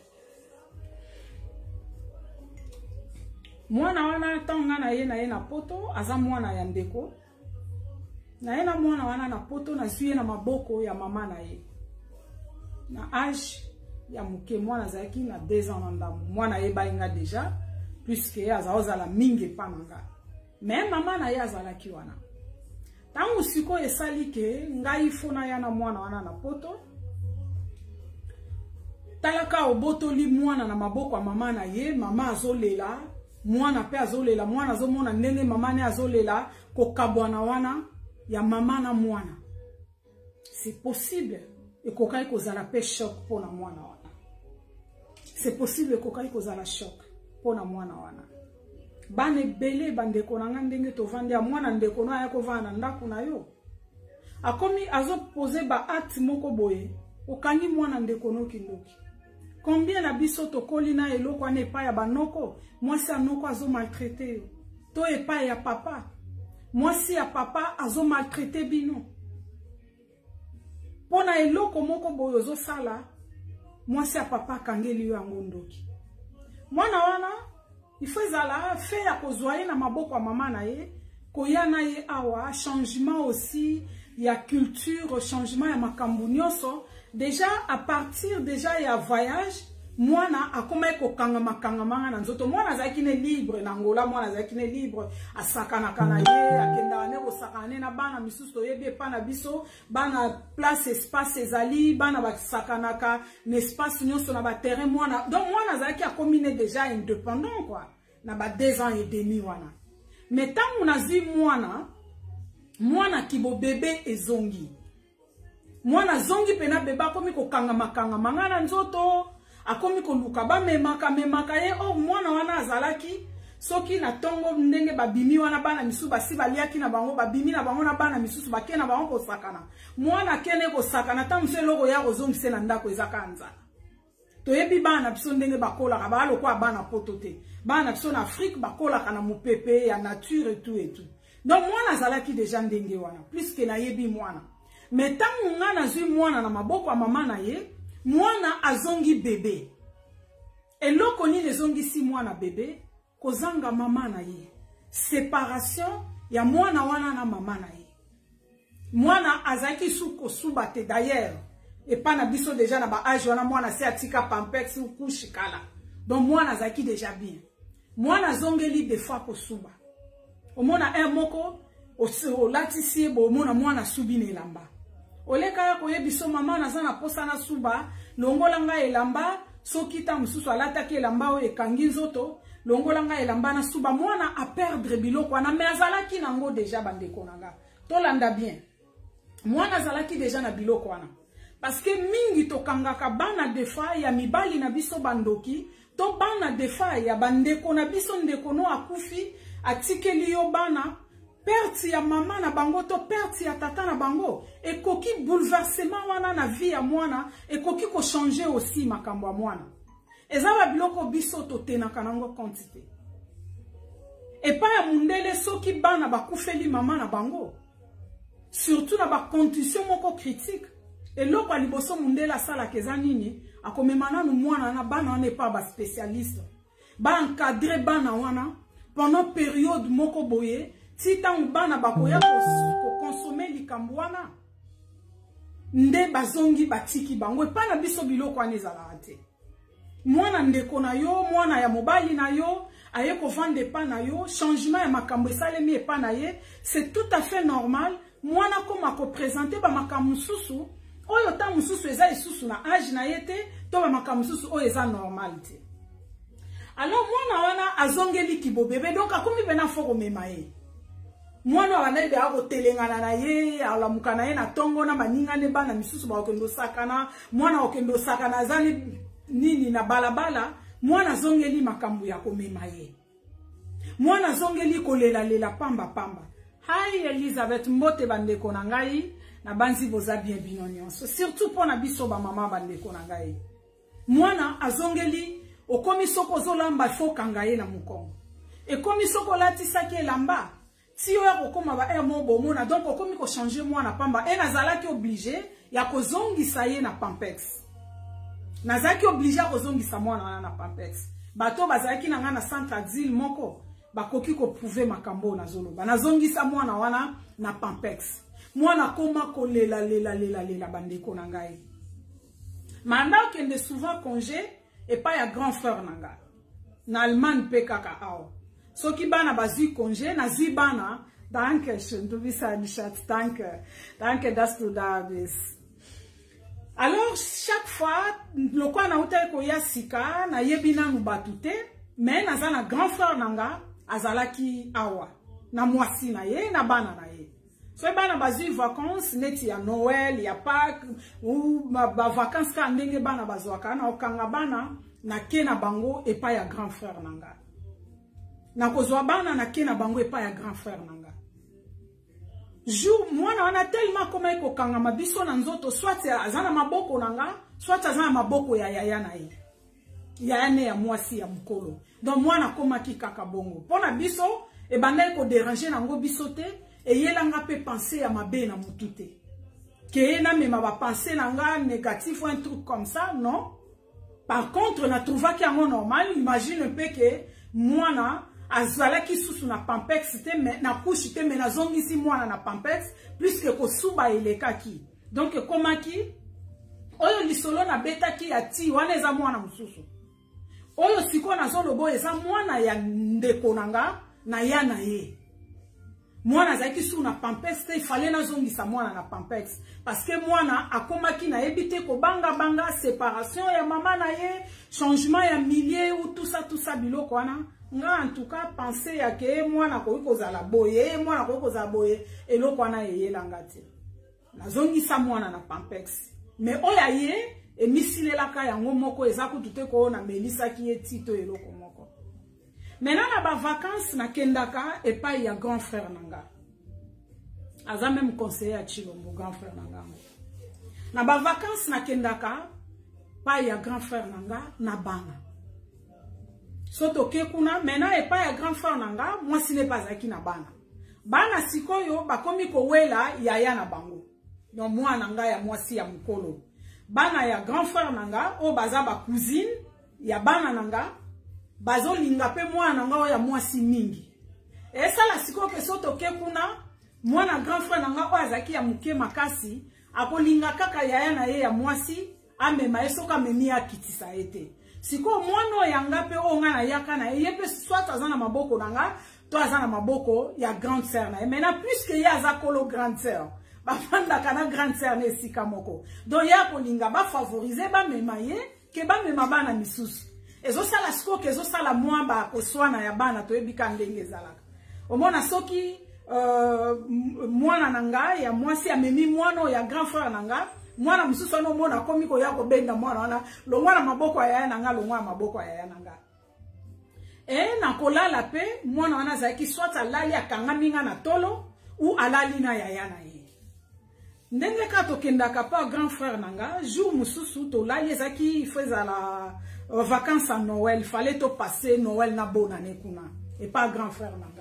mwana wana tonga na ye na poto aza mwana ya ndeko na ye na mwana wana na poto na zuye na maboko ya mama na ye na âge ya muke mwana zaki na 2 ans na ndamu mwana ye bainga déjà puisque ye azala mingi pa nanga mais mama na ye azalaki wana tangu siko esali ke ngai fona ya na mwana wana na poto talaka obotoli mwana na maboko ya mama na ye mama azolela mwana pe azolela mwana azomona ndenge mama ne azolela kokabwana wana ya mama na mwana c'est possible ekokai kozala pe choc pona mwana wana c'est possible ekokai kozala choc pona mwana wana bane bele bandeko na nga ndenge tovandi ya mwana ndeko na ya kovana ndako na yo akomi azopose ba acte moko boye okangi mwana ndeko no kindoki combien na biso tokoli na eloko wana epai ya banoko mwasi anoko azo maltraiter yo to epai ya papa mwasi ya papa azo maltraiter bino pona eloko moko boyo zo sala mwasi ya papa kangeli yo yango ndoki mwana wana ifezala fe ya kozwa ye na maboko ya mama na ye koya na ye awa changement aussi ya culture changement ya makambo nyonso déjà à partir déjà ya voyage mwana akoma kokanga makanga na nzoto mwana zaki ne libre na ngola mwana zaki ne libre asakana kana ye akenda ne osakane na bana misusu yebe pa na biso bana place espace ezali bana basakanaka na espace nyonso na ba terrain mwana donc mwana zaki akomine déjà indépendant quoi na ba 2 ans et demi wana mais tant on a zi mwana kibo bébé ezongi mwana zongi pena beba komi kokanga makanga mangana nzoto akomi koluka ba memaka ye oh mwana wana azalaki soki na tongo ndenge babimi wana bana misusu basi baliaki na bango babimi na bango na bana misusu bake na bango kosakana mwana kene kosakana ta mse loko ya kozongise na ndako ezaka nzala toyebi bana biso ndenge bakolaka balokwa bana poto te bana biso na Afrique bakolaka na mopepe ya nature et tout donc mwana azalaki déjà ndenge wana plus que na yebi mwana mais tangu nga nazwi mwana na maboko ya mama na ye mwana azongi bébé eloko nini ezongisi mwana bébé kozanga mama na ye séparation ya mwana wana na mama na ye mwana azaki suko suba te d'ailleurs et pas na biso déjà na ba âge wana mwana se atika pampex ou couche kala donc mwana azaki déjà bien mwana zongeli des fois ko suba omona moko o latisi bo omona mwana subi na elamba oleka ya koyebiso mama naza na posa na suba longola nga elamba soki ta mususu alataki elamba o ekangi nzoto longola nga elamba na suba mwana a perdre biloko wana mais azalaki nango déjà bandeko nanga tolanda bien mwana azalaki déjà na biloko wana parce que mingi tokangaka bana defa ya mibali na biso bandoki to bana defa ya bandeko na biso ndeko no akufi atikeli yo bana perte ya mama na bango to perte ya tata na bango ekoki bouleversement wana na vie ya mwana ekoki ko changer aussi makambo ya mwana ezaba biloko biso to tenaka nango quantité epa ya mundele soki bana bakufeli mama na bango surtout na ba condition moko critique eloko ya liboso mundele asala keza nini akomema nanu mwana na bana wana epa ba spécialiste ba encadrer bana wana pendant période moko boye si tangu bana bakoya ko consommer likambo wana nde bazongi batiki bango epa na biso biloko wana ezalaka te mwana ndeko na yo mwana ya mobali na yo aye ko vendre epa na yo changement ya makambo esalemi epa na ye c'est tout à fait normal mwana koma ko présenter ba makambo mususu oyo ta mususu eza isusu na âge na ye te to ba makambo mususu oyo eza normal te alors mwana wana azongeli kibobebe donc akomi bena foko mema ye mwana wana ebe ako telengana na ye alamuka na ye na tongo na maningane bana misusu ba okendo sakana mwana okendo sakana azali nini na balabala mwana zongeli makambo ya komema ye mwana zongeli kolela lela pamba pamba hai Elizabeth mbote bandeko na ngai na banzi boza bien bino nyonso surtout pona biso ba mama bandeko na ngai mwana azongeli okomi soko zolamba fokanga ye na mukongo ekomi soko latisaki elamba si oya kokoma ba mo bomona donc okomi ko changer mwana pamba nazalaki obligé ya kozongisa ye na pampex nazaki obligé ya kozongisa mwana wana na pampex bato bazalaki na nga na centre d'île moko bakoki ko prouver makambo na zoloba nazongisa mwana wana na pampex mwana koma kolela lela bandeko na ngai manda okende souvent congé et pas ya grand frère nanga na Allemagne pe kaka awa soki bana bazui congé na zi bana danke schön du bist ein Schatz danke dass du da bist alors chaque fois lokwa na uta ko ya sika na yebina nu batute mais naza na grand frère nanga azalaki awa na mwasi na ye na bana na ye so bana bazui vacances neti ya Noël ya Pâques ou ba vacances ka ndenge bana bazwaka na okanga bana na ke na bango epa ya grand frère nanga na kozwa bana na ke na bango epa ya grand frère nanga jour mwana wana tellement koma eko kanga mabiso na nzoto soit azana maboko nanga soit azana maboko ya yaya na ye yaya ne ya mwasi ya mukolo donc mwana koma ki kaka bongo pona biso e banda eko déranger nango biso te e yelanga pe penser ya mabe na mutu te ke na mema ba penser nanga négatif ou un truc comme ça non. Par contre, na trouvaki yango normal, imagine un peu que mwana azalaki susu na pampex te mais na couche te mais na zongisi mwana na pampex plus que ko suba elekaki. Donc komaki oyo lisolo na betaki ya ti wana eza mwana mususu. Oyo siko na zolobo eza mwana ya ndeko nanga na ya na ye. Mwana zaki su na pampex te fallait na zongisa mwana na pampex parce que mwana akomaki na ebite ko banga séparation ya mama na ye changement ya milieu ou tout ça biloko wana nga en tout cas penser ya ke mwana ko kozala boye mwana ko kozala boye eloko wana yeyelanga te na zongisa mwana na pampex mais oya ye emisilelaka yango moko eza kutute ko na melisa ki etito eloko moko Maintenant, na ba vacances na kendaka et pas ya grand frère nanga. Aza même conseiller à Chilombo, grand frère nanga. Na ba vacances na kendaka pas ya grand frère nanga na bana. Soto ke kuna maintenant et pas ya grand frère nanga, moi ce n'est pas aki na bana. Bana sikoyo bakomi ko wela yaya na bango. Donc moi nanga ya moi si ya mukolo. Bana ya grand frère nanga o baza ba cousine ya bana nanga bazo linga pe moi nanga ya moi si mingi. Et ça la sikoyo ke soto ke kuna moi na grand frère nanga o azaki ya muke makasi akolinga kaka yaya na ye ya moi si amema esoka memi ya kitisa ete. Siko mwana yanga pe o nga na yaka na ye pe soit azana maboko nanga to azana maboko ya grande sœur na. Maintenant puisque ya azakolo grande sœur ba fanda kana grande sœur ne sika moko. Donc ya ko linga ba favoriser ba mema ye ke ba mema bana misusu. Ezo sala siko ke ezo sala mwa ba ko swana ya bana to ebika ndenge zalaka. Omona soki mwana nanga ya mwasi amemi mwana ya grand frère nanga mwana mususu no mona komi ko ya ko benda mwana wana lo mwana maboko ya yaya nanga lo mwana maboko ya yaya nanga na kolala pe mwana wana zaki soit alali akangami nga na tolo ou alali na yaya na ye ndenge ka to kendaka pa grand frère nanga jour mususu to lali zaki faisait la vacances à Noël, fallait to passer Noël na bonne année kuna et pas grand frère nanga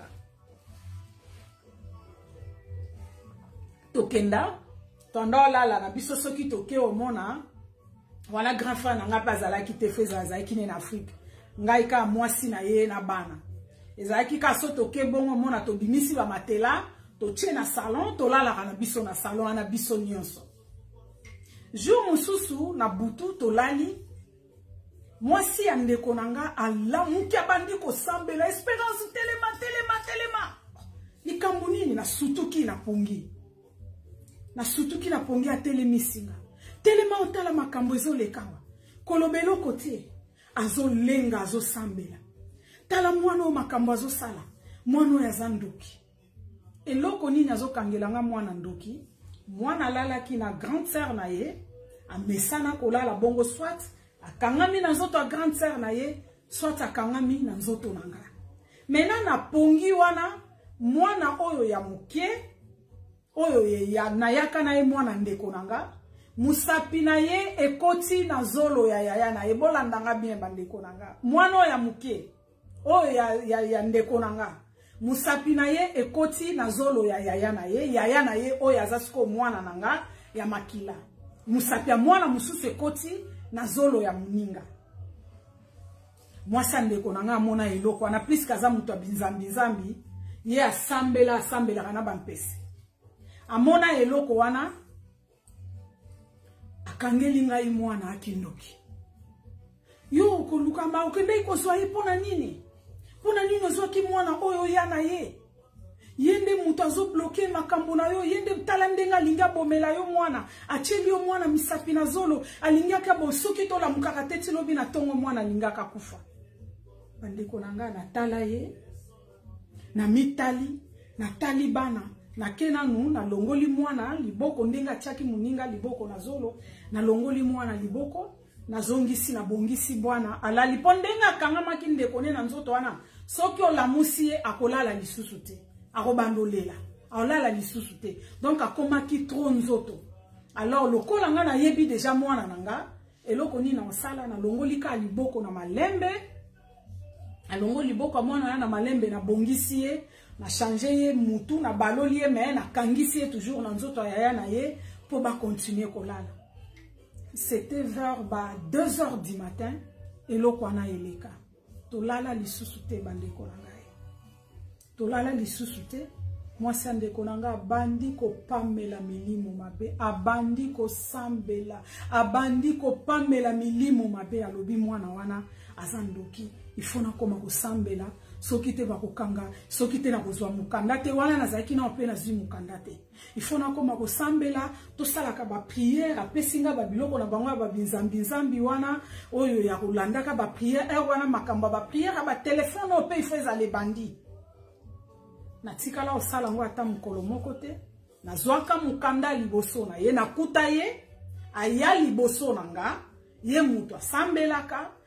to kenda tanda la na biso soki toke omona wala grand frère nanga bazala ki te feza za ki na Afrique ngai ka mwasi na ye na bana ezaki ka so toke bongo mona to bimisi ba matela to tie na salon to lala na biso na salon na biso nyonso jour mususu na butu to lali mwasi andeko nanga ala muki abandi ko sambela Espérance telema likambo nini na sutuki na pongi na sutuki na pongi a telemisinga telema otala makambo ezolekawa kolobelo kote azolenga azosambela tala mwana o makambo azosala mwana ya zanduki eloko nini azokangelanga mwana ndoki mwana lalaki na grande sœur na ye amesana kolala bongo soit akangami na nzoto a grande sœur na ye soit akangami na nzoto nanga mena na pongi wana mwana oyo ya mukie oyo ya nayaka na ye mwana ndeko nanga musapi na ye ekoti na zolo ya yaya na ye bolandanga bien bandeko nanga mwana ya muke oyo ya ndeko nanga musapi na ye ekoti na zolo ya yaya na ye oyo azasiko mwana nanga ya makila musapi ya mwana mususu ekoti na zolo ya muninga mwasa ndeko nanga mona eloko na plus kaza mutu abinzambi ye asambela kana bampesi amona eloko wana akangeli ngai mwana akindoki yo koluka ma okende kozwa ye pona nini ozwaki mwana oyo ya na ye yende mutu azobloke makambo na yo yende tala ndenga linga bomela yo mwana acheli yo mwana misapi na zolo alingaka bo soki to la mukaka teti lobi na tongo mwana lingaka kufa bandeko nanga na tala ye na mitali na talibana na kenanu na longoli mwana liboko ndenga tiaki muninga liboko na zolo na longoli mwana liboko na zongisi na bongisi bwana alali pondenga kangama kindeko ne na nzoto wana soki olamusi ye akolala lisusu te akobandolela akolala lisusu te donc akomaki trop nzoto alors lokola nga na yebi déjà mwana nanga eloko ni na osala na longoli ka liboko na malembe alongoli liboko mwana na malembe na bongisi ye na changer ye mutu na baloli ye mais na kangisi ye toujours na nzoto ya yaya na ye pour ba continuer kolala. C'était vers 2h du matin et eloko na eleka tolala lisusu te bandeko nanga tolala lisusu te mwasi ndeko nanga bandi ko pamela milimo mabe abandi ko sambela abandi ko pamela milimo mabe alobi mwana wana azandoki ifona koma ko sambela soki te bakokanga soki te na kozwa mukanda te wana nazaki na pe na zwi mukanda te ifona koma ko sambela to salaka ba prière apesinga ba biloko na bango ba binzambi wana oyo ya kolandaka ba prière wana makamba ba prière ba téléphone o pe ifeza le bandi na tikala osala ngo ata mukolo moko te nazwaka mukanda liboso na ye nakuta ye aya liboso nanga ye mutu asambelaka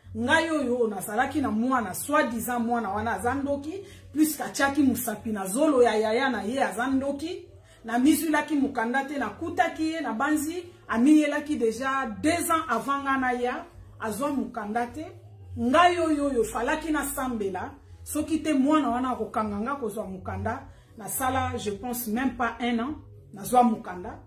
ngai oyo nazalaki na mwana soi-disant mwana wana azandoki plus kachaki musapi na zolo ya yaya na ye azandoki na mizulaki mukanda te na kutaki ye na banzi amiyelaki déjà 2 ans avant ngana ya azwa mukanda te ngai oyo falaki na sambela soki te mwana wana kokanganga kozwa mukanda na sala je pense même pas 1 an nazwa mukanda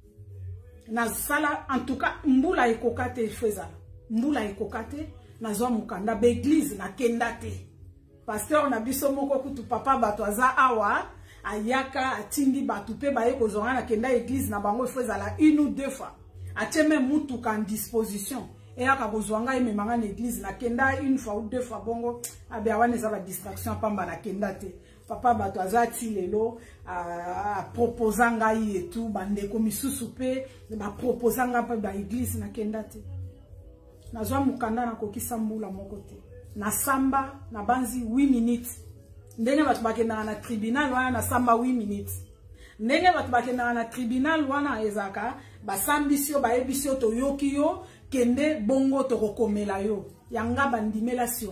na sala en tout cas mbula ekokate fezala mbula ekokate nazwa mukanda ba église na kendate pasteur na biso moko kutu papa bato aza awa ayaka atindi batu pe baye kozonga na kenda église na bango fezala 1 ou 2 fois ateme mutuka en disposition et aka kozwanga ememanga na église na kenda 1 fois ou 2 fois bongo abe awana eza ba distraction pamba na kendate papa bato azati lelo a proposanga yi et tout bandeko misusu pe ba proposanga pa ba église na kendate nazwa mukanda na kokisa mbula moko te na samba na banzi 8 minutes ndenge batu bakendanga na tribunal wana na samba 8 minutes ndenge batu bakendanga na tribunal wana ezaka basambisio baebisio toyoki yo kende bongo tokokomela yo yanga bandimela sur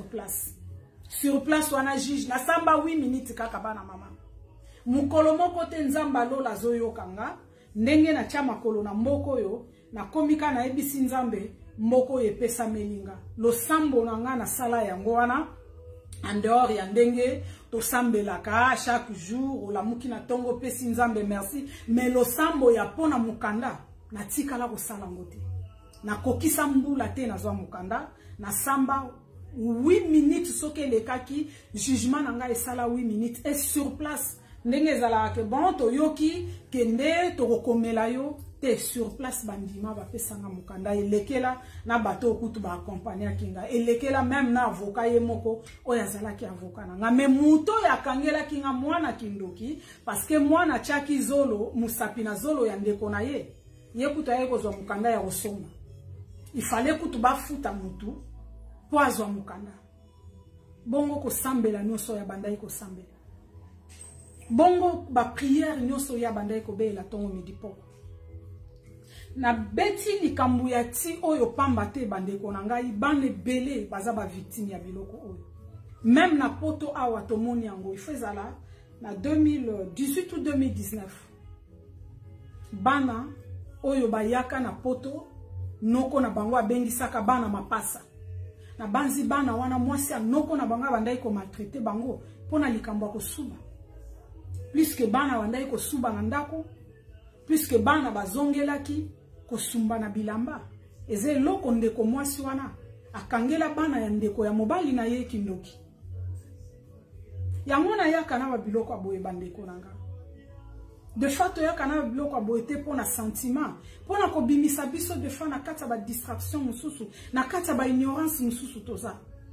place wana juge na samba 8 minutes kaka bana mama mukolo moko te nzamba lola zoyokanga ndenge na tia makolo na mboko yo na komika na ebisi nzambe mboko yepesa melinga losambo nanga na sala yango wana en dehors ya ndenge to sambelaka chaque jour la muki na tongo pesi nzambe merci mais losambo ya pona mukanda na tikala ko sala ngote na kokisa mbula te nazwa mukanda na samba 8 minutes soke lekaki jugement nanga esala 8 minutes et sur place ndenge ezala ke bon to yoki kende to kokomela yo te sur place bandima ba pesanga mukanda elekela na bato okutu ba accompagner kinga elekela même na avocat ye moko oya zala ki avocat nga me muto ya kangela kinga mwana kindoki parce que mwana chaki zolo musapi na zolo ya ndeko na ye kuta ye kozwa mukanda ya osoma il fallait kutu ba futa mutu po azwa mukanda bongo ko sambela nyoso ya bandai ko sambela bongo ba prière nyoso ya bandai ko be la tongo midi po na beti likambu ya ti oyo pamba te bandeko na ngai bane belé baza ba victime ya biloko oyo même na poto awa tomoni yango ifezala na 2018 ou 2019 bana oyo bayaka na poto noko na bango abengisaka bana mapasa na banzi bana wana mwasi noko na bango bandai ko maltraiter bango pona likambu ya kosuba puisque bana bandai ko suba na ndako puisque bana bazongelaki kosumba na bilamba eze loko ndeko mwasi wana akangela bana ya ndeko ya mobali na ye kindoki yango na yaka na babiloko aboye bandeko nanga de fato yaka na babiloko aboye te pona sentiment pona kobimisa biso de fa na kati ya ba distraction mususu na kati ya ba ignorance mususu toza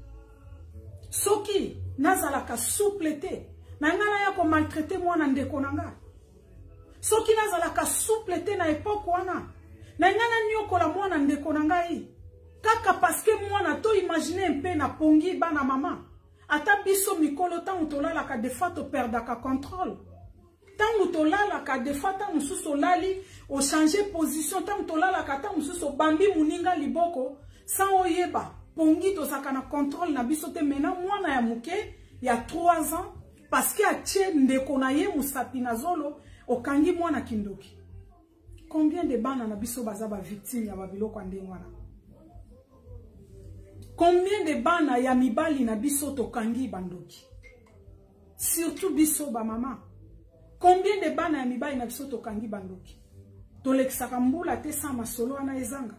soki nazalaka souple te na ngana ya ko maltraiter mwana ndeko nanga soki nazalaka souple te na époque wana na ngana nyokola mwana ndeko na ngai kaka parce que mwana to imaginer mpe na pongi bana mama ata biso mikolo tangu tolala ka de fato perdaka contrôle tangu tolala ka de fato mususu lali o changer position tangu tolala ka tangu mususu bambi muninga liboko sans oyeba pongi to saka na contrôle na biso te mena mwana ya muke ya 3 ans parce que atie ndeko na ye musapi na zolo okangi mwana kindoki. Combien de bana na biso baza ba victime ya babiloko ndenge wana? Combien de bana ya mibali na biso tokangi bandoki? Surtout biso ba mama. Combien de bana ya mibali na biso tokangi bandoki? Tolekisaka mbula te sa masolo wana ezanga.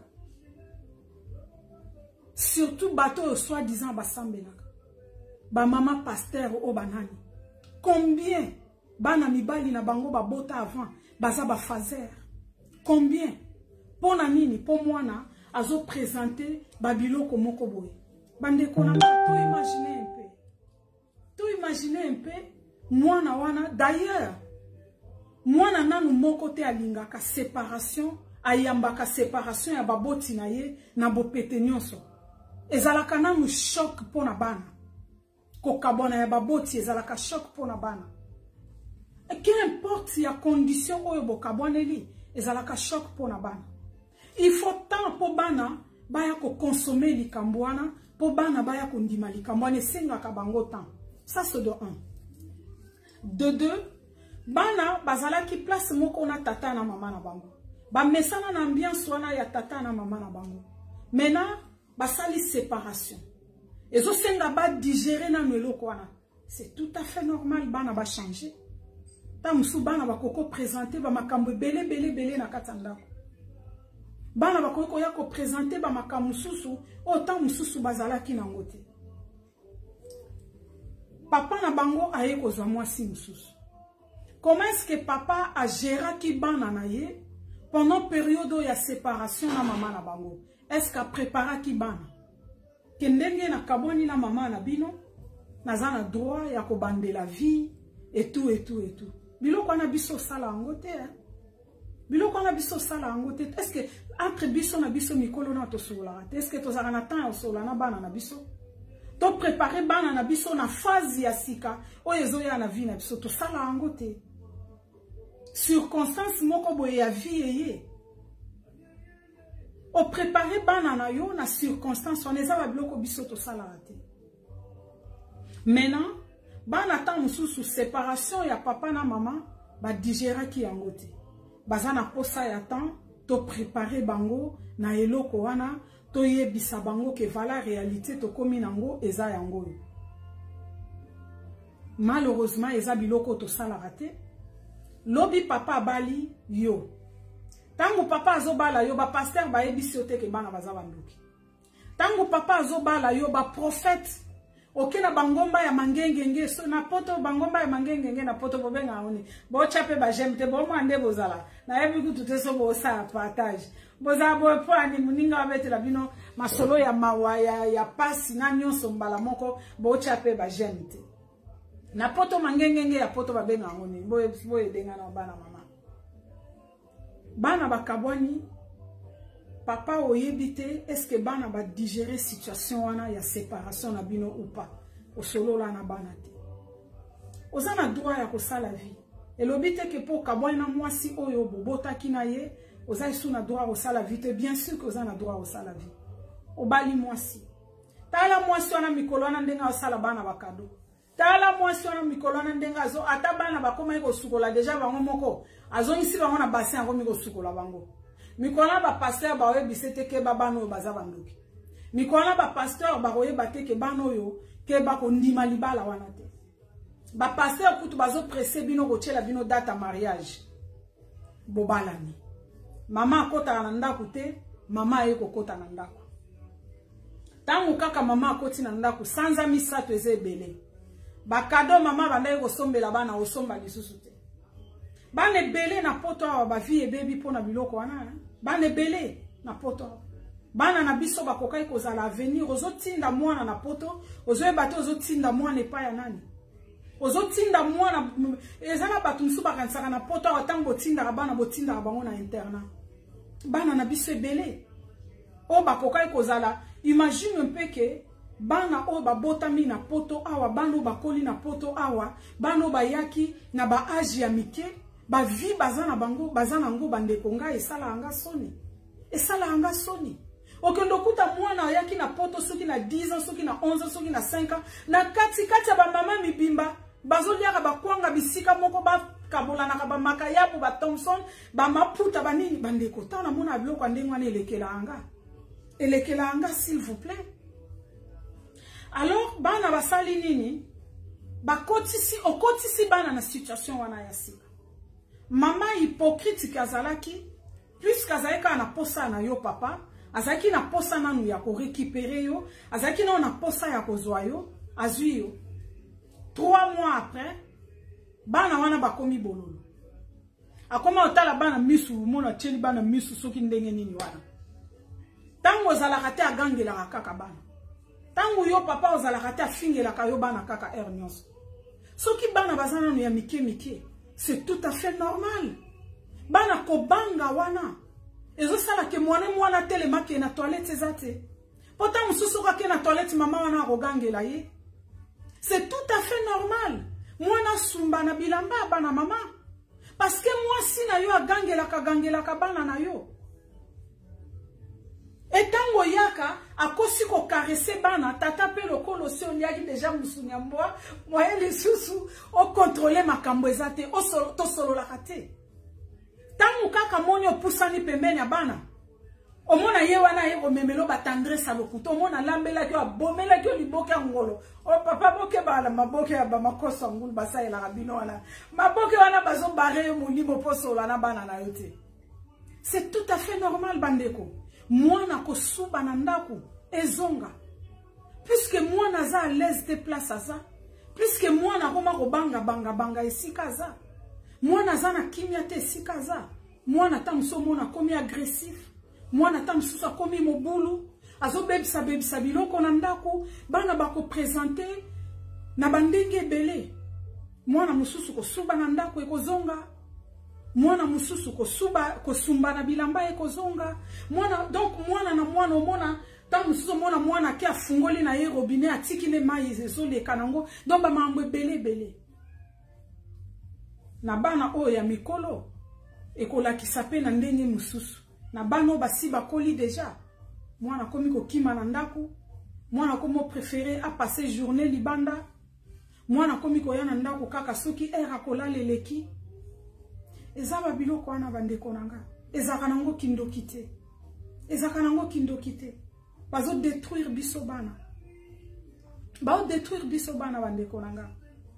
Surtout bato soi-disant basambelaka. Ba mama pasteur o banani. Combien bana mibali na bango babota avant baza ba fazer? Combien? Pona nini po mwana azo présenter babiloko moko boye. Bandeko na to imaginer un peu. To imaginer un peu mwana wana d'ailleurs mwana nanu moko te alingaka séparation ayambaka séparation ya baboti na ye na bopete nyonso. Ezalaka nanu choc pona bana. Kokabona ya baboti ezalaka choc pona bana. Qu'importe ya condition oyo bokaboneli ezalaka choc pona bana. Il faut tant po bana baya ko consommer likambo wana Po bana baya kondima likambo wana esengaka bango temps. Ça c'est de 1. De 2, bana bazalaki place moko na tata na mama na bango. Ba mesana na ambiance wana ya tata na mama na bango. Maintenant, basali séparation. Ezo senga ba digérer na meloko wana. C'est tout à fait normal bana ba changer. Ta musu bana ba koko présenter ba makambo belé na katanda. Bana ba koko ya ko présenter ba makambo susu autant mususu bazalaki na ngote. Papa na bango aye ko zwa mwasi mususu. Comment est-ce que papa a géré ki bana na ye pendant période de séparation na maman na bango? Est-ce qu'a préparé ki bana? Kendenge na kaboni na maman na bino naza na droit ya ko bande la vie et tout et tout et tout. Biloko na biso sala ngote biloko na biso sala ngote. Est-ce que entre biso na biso mikolo na to sola? Est-ce que to zara na temps sola na bana na biso? To préparer bana na biso na phase ya sika oyezo ya na vie na biso to sala ngote. Circonstance moko boye ya vie ye. O préparer bana na yo na circonstance on eza ba biloko biso to sala te. Maintenant, bana ta mususu séparation ya papa na maman ba digérer ki yango te. Baza na posa ya temps to préparer bango na eloko wana to yebisa bango ke vala réalité to komi nango eza yango. Malheureusement eza biloko to sala te. Lobi papa bali yo. Tango papa azobala yo ba pasteur ba yebisi ote ke bana baza banduki. Tango papa azobala yo ba prophète okena bangomba ya mangengenge so na poto bangomba ya mangengenge na poto bobenga oni. Bo chape ba jemte bo mwande bozala. Na yebi kutute so bo sa partage. Boza bo pani muninga abete la bino masolo ya mawa ya pasi na nyonso mbala moko bo chape ba jemte. Na poto mangengenge ya poto babenga oni. Bo edenga na bana mama. Bana bakabwani papa oyebite est-ce que bana ba digérer situation wana ya séparation na bino ou pas o solo la na bana te ozana droit ya ko sala vie elobite ke po kabwani na mwasi oyo bobota kina ye oza isu na droit o sala vie te bien sûr que ozana droit o sala vie obali mwasi tala mwasi wana mikolo wana ndenga o sala bana bakado tala mwasi wana mikolo wana ndenga azo ata bana bakoma iko sukola déjà bango moko azo isi bango na bassin yango miko sukola bango. Mikona ba pasteur ba oyebise te ke babano yo baza bandoki. Mikona ba pasteur ba oyeba te ke bano yo ke ba ko ndima libala wana te. Ba pasteur kutu bazo presse bino ko tshela bino date mariage. Bobalani. Mama akota na ndako te, mama ayeko kota na ndako. Tangu kaka mama akoti na ndako sanza misato eze ebele. Ba kado mama banda ko sombela bana osomba lisusu te. Bane belé na poto awa ba vie baby pona biloko wana. Bane belé na poto awa. Bana na biso bakokai kozala avenir ozotinda mwana na poto, ozoyeba ozotinda mwana epa ya nani. Ozotinda mwana ezana batu musu bakansaka na poto awa tango botinda bana botinda bango na interna. Bana na biso belé. O bakokai kozala imagine un peu que bana o babotami na poto awa, bana bakoli na poto awa, bana bayaki na ba age ya mike. Ba vie bazana bango bazana ngo bandeko nga esala anga soni. Esala anga soni. Okendo kuta mwana yaki na poto soki na 10 ans soki na 11 ans soki na 5 ans na kati ba mama mibimba bazoliaka bakwanga bisika moko ba kabola na ba makayabu ba Thompson ba maputa banini bandeko tana mona biloko ndengwana elekela anga. Elekela anga s'il vous plaît. Alors bana basali nini bakotisi okotisi bana na situation wana ya sika. Mama hypocrite kazalaki plus kazaleka na posa na yo papa azaki na posa nanu ya ko récupérer yo azaki na posa ya kozwa yo azui yo 3 mois après bana wana bakomi bololo akoma otala bana misu mona tsheli bana misu soki ndenge nini wana tango zalaka te agangela kaka bana tango yo papa ozalaka te afingela ka yo bana kaka nyonso soki bana bazana no ya mike c'est tout à fait normal. Bana kobanga wana. Ezo sala ke mwana telema ke na toilette zate. Pota mususu ka ke na toilette mama wana kogangela ye. C'est tout à fait normal. Mwana sumba na bilamba bana mama. Parce que moi si na yo agangela ka bana na yo. Etango yaka akosi ko caresser bana tata pe lokolo si oliaki déjà musunya mboa moye lisusu o contrôler makambo ezate o solo to solo la kate tangu kaka moni opusani pembeni ya bana omona ye wana ye omemelo ba tendresse alokuto omona lambela kyo abomela kyo liboke ngolo o papa boke bala maboke ya ba makoso ngulu basai la rabino wana maboke wana bazo bare molimo posola na bana na yote. C'est tout à fait normal bandeko. Mwana ko suba na ndaku ezonga. Puisque mwana za à l'aise te place za. Puisque mwana koma ko banga esika za. Mwana za na kimia te esika za. Mwana ta mso mona komi agressif. Mwana ta mso komi mobulu. Azo bebisa biloko na ndaku bana bako présenter na bandenge belé. Mwana mususu ko suba na ndaku ekozonga. Mwana mususu kosumba na bilamba ekozonga. Mwana donc mwana na mwana omona ta mususu mona mwana ki afungoli na ye robinet atiki le mai ezole kanango donc ba mambo belé. Na bana oyo ya mikolo ekolakisa pe na ndenge mususu. Na bana basi bakoli déjà. Mwana komi ko kima na ndaku. Mwana komo préféré a passer journée libanda. Mwana komi ko yana ndaku kaka soki akola leleki. Ezaba biloko wana bandeko nanga. Ezaka nango kindokite. Ezaka nango kindokite. Bazo détruire biso bana. Bao détruire biso bana bandeko nanga.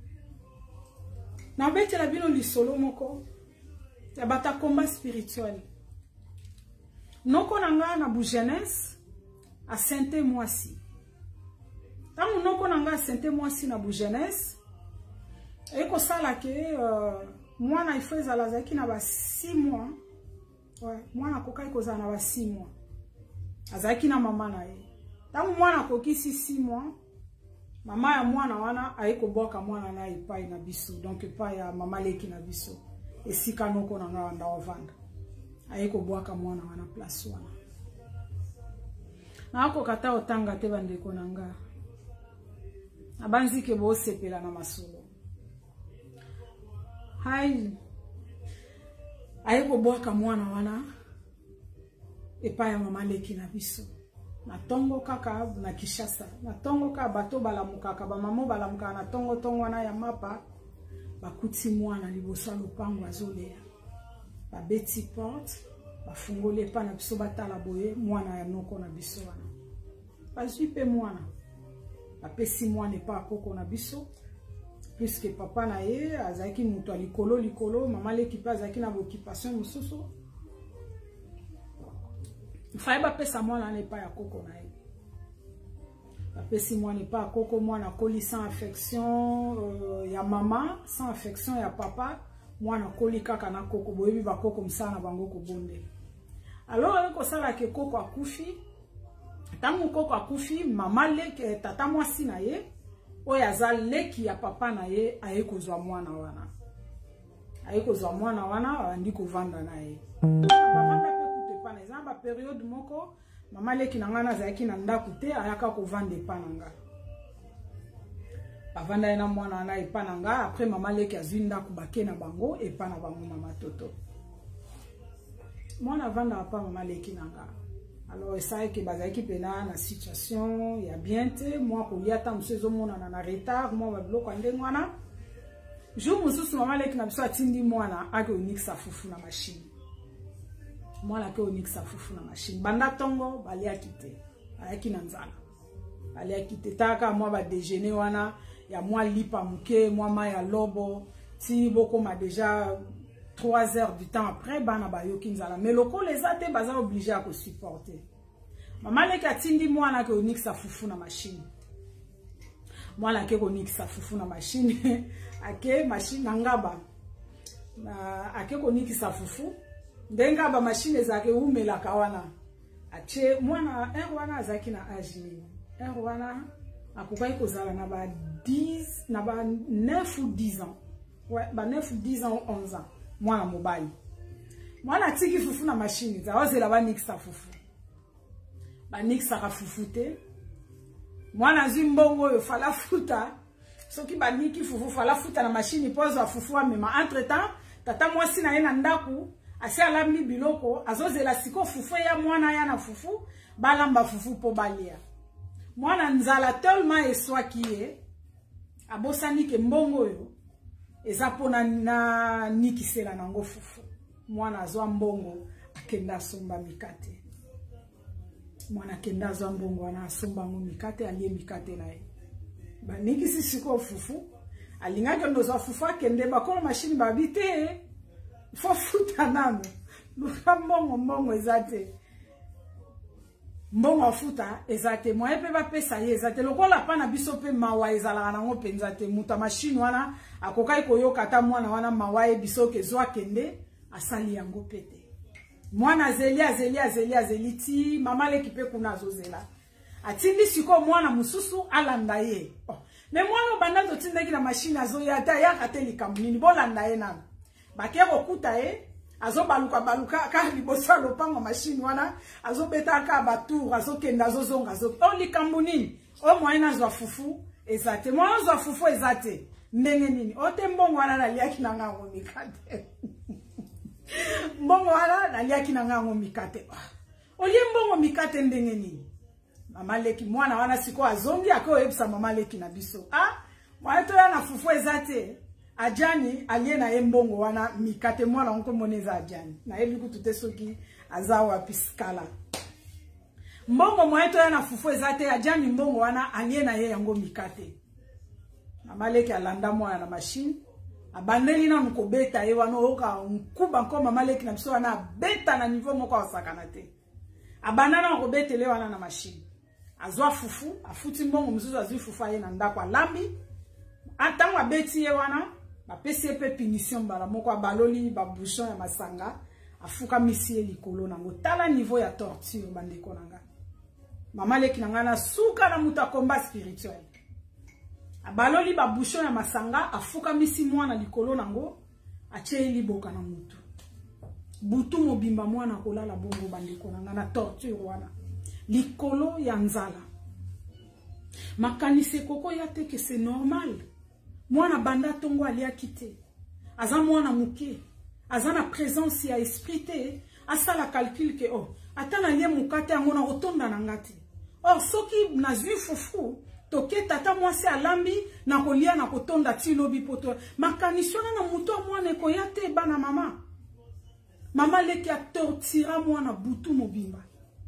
Na bete la bino lisolo moko. Ya bata combat spirituel. Noko nanga na bu jeunesse a Sainte Moisi. Tangu noko nanga a Sainte Moisi na bu jeunesse. Eko sala ke mwana ifeza la zaki na ba 6 mois. Ouais, mwana kokai koza na ba 6 mois. Azaki na mama na ye. Tangu mwana kokisi 6 mois, mama ya mwana wana aiko boka mwana na ipai na biso. Donc ipai ya mama leki na biso. Esika noko na nga wanda ovanda. Aiko boka mwana wana place wana. Na ako kata otanga te bandeko nanga. Abanzi ke bo sepela na masolo. Hai aiko boka mwana wana epa ya mama leki na biso. Na tongo kaka na Kishasa. Na tongo ka bato balamuka ka ba mamo balamuka na tongo wana ya mapa bakuti mwana liboso lupango azolea. Ba beti porte ba fungole pa na biso batala boye mwana ya noko na biso wana. Bazwi pe mwana. Ba pesi mwana epa koko na biso. Puisque papa na ye azaki muto likolo mama leki pa azaki na occupation mususu. Faye ba pesa mwana na epa ya koko na ye. Ba pesi mwana epa koko mwana koli sans affection ya mama, sans affection ya papa, mwana koli kaka na koko boyebi ba koko msana bango ko bonde. Alors ko sala ke koko akufi. Tangu koko akufi mama leki tata mwasi na ye oya za leki ya papa na ye ayekozwa mwana wana. Ayekozwa mwana wana andi kovanda na ye. Bavanda pe kute pana ezamba periode moko mama leki na ngana zaki na ndaku te ayaka kovanda epananga. Bavanda na mwana wana epananga après mama leki azinda kubake na bango epana bango mama toto. Mwana vanda pa mama leki nanga. Alors ça que bazaki pena na situation ya bien te moi ko liata msezo mona na retard moi ba bloko ndengo wana jour mususu mama leki na biso atindi mwana ake onixa fufu na machine mwana ke onixa fufu na machine banda tongo bali akite ayaki na nzala bali akite taka moi ba déjeuner wana ya moi lipa muke moi ma ya lobo ti boko ma déjà 3 heures du temps après, bana ba yoki nzala. Mais loko les ate baza obligé à supporter. Maman leki atindi mwana ke onixa fufu na machine. Mwana ke onixa fufu na machine. Ake machine ngaba. Na ake onixa fufu. Ndenga ba machine zake umela kawana. Ache mwana wana azaki na âge. Wana akukai kozala na ba 10 na ba 9 ou 10 ans. Ouais, ba 9 ou 10 ans ou 11 ans. Mwana mobali. Mwana tiki fufu na machine. Za ozela ba nixa fufu. Ba nixa ka fufu te. Mwana zimbongo yo fala futa. Soki ba niki fufu fala futa na machine pose wa fufu wa mema. Entre temps, tata mwasi na ye na ndaku Asi alambi biloko, azozela siko fufu ya mwana ya na fufu, balamba fufu po balia. Mwana nzala tellement eswaki ye, abosani ke mbongo yo, eza pona na nikisela nango fufu. Mwana azwa mbongo, akenda somba mikate. Mwana kenda azwa mbongo, wana asomba ngo mikate, alie mikate na ye. Ba nikisi siko fufu, alingaki ndozwa fufu akende, bakolo machine babite, fofuta nano. Luka mbongo ezate. Mbongo afuta ezate. Mwa epe ba pesa ye ezate. Lokola pa na biso pe mawa ezala nango penzate. Muta machine wana akokai koyoka ata mwana wana mawa e biso ke zwa kende asali yango pete. Mwana azeli ti mama leki pe kuna azozela. Atindi siko mwana mususu alanda ye. Me mwana banda tindaki na machine azoya ata ya kateli kamunini bolanda ye nana. Bakero kuta ye azo baluka ka liboso lopango machine wana azo beta ka batour azo kenda azo zonga azo likambo nini o mwana azwa fufu ezate mwana azwa fufu ezate ndenge nini ote mbongo wana naliaki na ngango mikate mbongo wana naliaki na ngango mikate olie mbongo mikate ndenge nini mama leki mwana wana siko azongi ako ebisa mama leki na biso mwana to ya na fufu ezate Ajani aliena embongo wana mikate mwana onko moneza ajani. Na ebiku tute soki azawa piskala. Mbongo mwaeto ya na fufu ezate ajani mbongo wana aliena ye yango mikate. Mamaleki alanda mwana na machine. Abandeli na mkobeta ye wana oka mkuba nko mamaleki na biso wana beta na niveau moko wasakana te. Abandana mkobete le wana na machine. Azwa fufu, afuti mbongo mzuzu azwi fufu ye na ndakwa lambi. Atangwa beti ye wana. Ba PCP punition bala moko baloli ba bouchon ya masanga afuka misie likolo nango tala niveau ya torture bandeko nanga mama leki nanga na suka na muta combat spirituel abaloli ba bouchon ya masanga afuka misi mwana likolo nango atie liboka na mutu butu mobimba mwana kolala bongo bandeko nanga na torture wana likolo ya nzala makanise koko yate ke c'est normal. Mwana banda tongo alia kite. Aza mwana muke. Aza na présence ya esprit te. Asa la calcul ke atana lie mukate angona rotonda na ngati. Or soki nazwi fufu toke tata mwasi alambi na kolia na kotonda ti lobi poto. Makanisona na muto mwana koyate bana mama. Mama leki a tortira mwana butu mobimba.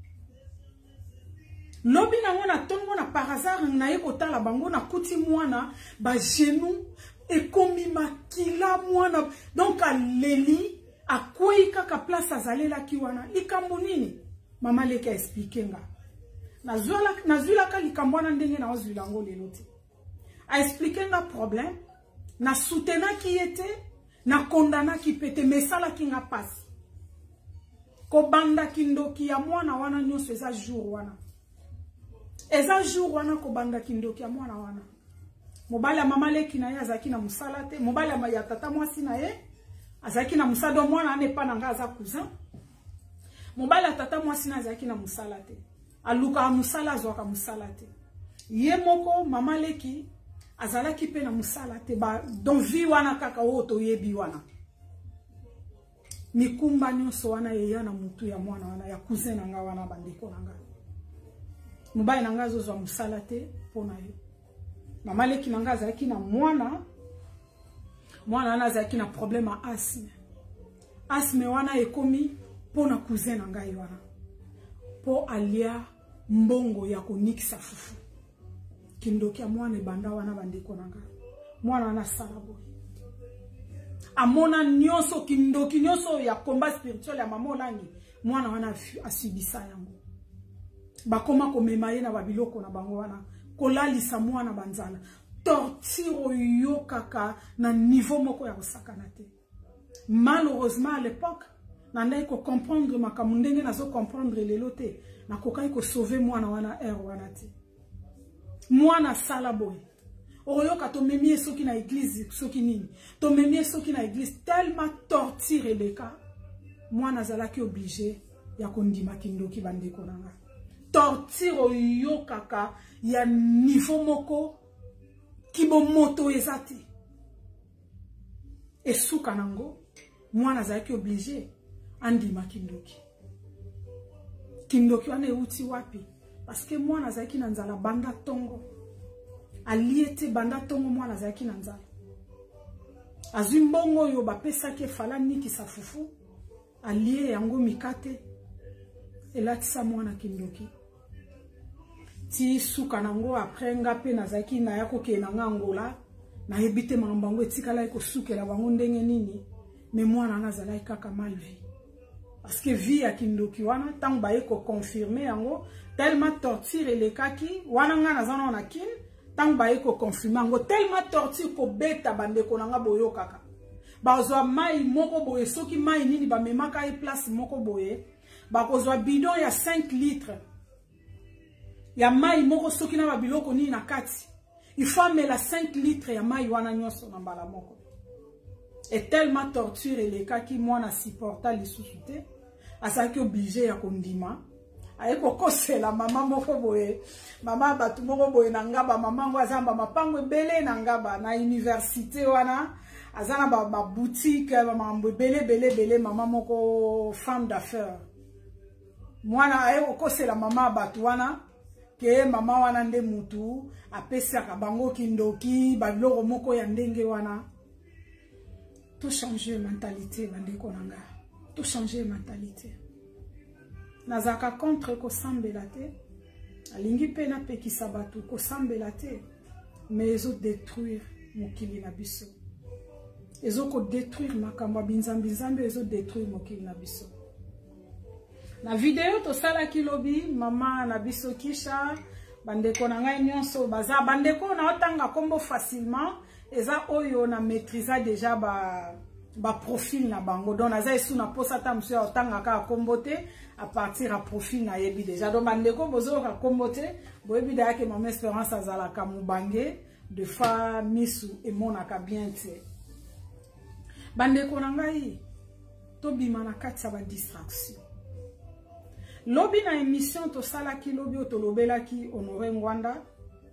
Lobi na ngona tongo na par hasard na yeko tala bango na kuti mwana ba genou ekomi makila mwana donc aleli akwei kaka place azalela ki wana likambo nini mama leki a expliquer nga nazwila ka likambo wana ndenge na ozwila ngo lelo te a expliquer nga problème na soutena ki ete na kondana ki pete mesala ki nga pasi ko banda kindoki ya mwana wana nyonso eza jour wana eza jour wana ko banda kindoki ya mwana wana mobala mama leki na ye azaki na musala te mobala ya tata mwasi na ye azaki na musado mwana ane pa nanga aza cousin mobala tata mwasi na azaki na musala te aluka musala azwaka musala te ye moko mama leki azalaki pe na musala te ba don vi wana kaka oto yebi wana mikumba nyonso wana ye ya na mutu ya mwana wana ya cousin nanga wana bandeko nanga mobali nanga azozwa musala te pona yo mama leki nanga azalaki na mwana wana azalaki na problème a asthme wana ekomi pona cousin nanga wana po alia mbongo ya konikisa fufu kindoki ya mwana ebanda wana bandeko nanga mwana wana salabo amona nyonso kindoki nyonso ya combat spirituel ya mama olangi mwana wana asibisa yango bakoma komema ye na babiloko na bango wana kolalisa mwana banzala torture yo kaka na niveau moko ya kosakana te malheureusement à l'époque nandai ko comprendre makambo ndenge nazo comprendre lelo te nakokai ko sauver mwana wana wana te mwana sala boye oyoka to memie soki na église soki nini to memie soki na église tellement torture eleka mwana zalaki obligé ya kondima kindoki bandeko nanga torture yo kaka ya niveau moko kibo moto ezati esuka nango mwana zalaki obligé andima Kindoki. Kindoki wana euti wapi? Parce que moi nazaki na nzala banda tongo. Aliete banda tongo moi nazaki na nzala. Azumbongo yo bapesa ke fala niki safufu. Alie yango mikate. Elatisa moi na Kindoki. Ti suka nango après ngape nazaki na yako ke na Angola. Na ebite mambango etikala eko sukela bango ndenge nini. Mais moi nazala kaka mal vie. Parce que vie à Kindoki wana tant ba eko confirmer yango tellement torture les kaki wana nga nazana na kin tant ba eko confirmer yango tellement torture ko beta bande ko nanga boyo kaka ba zo mai moko boye soki mai nini ba memaka e place moko boye ba ko zo bidon ya 5 litres ya mai moko soki na ba biloko nini na kati il faut mettre la 5 litres ya mai wana nyoso na mbala moko. Et tellement torture les cas qui moi na supporta les sous-soutés à ça qui obligé à kondima ayeko kosela mama moko boye mama batu moko boye na ngaba mama ngo azamba mapango belé na ngaba na université wana azana ba boutique mambo belé mama moko femme d'affaires mwana ayeko kosela mama batu wana ke mama wana nde mutu apesa ka bango Kindoki baloko moko ya ndenge wana. Tout changer mentalité, bandeko nanga. Tout changer mentalité. Nazaka contre ko sambelate. Alingi pena pe ki sabatu ko sambelate. Mais ezo détruire mokili na biso. Ezo ko détruire makamba binzambi ezo détruire mokili na biso. Na vidéo to sala kilobi mama na biso kisha bandeko nanga nyonso baza bandeko na otanga kombo facilement. Eza oyo na maîtrisa déjà ba profil na bango donc naza esu na posa ta monsieur otanga ka kombote à partir à profil na yebi déjà donc bandeko bozo ka kombote boyebi da ke mama Espérance azala ka mubange de fa misu et mona ka bien tie bandeko na ngai to bima na kati ba distraction lobi na émission to sala ki lobi otolobela ki Honoré Ngwanda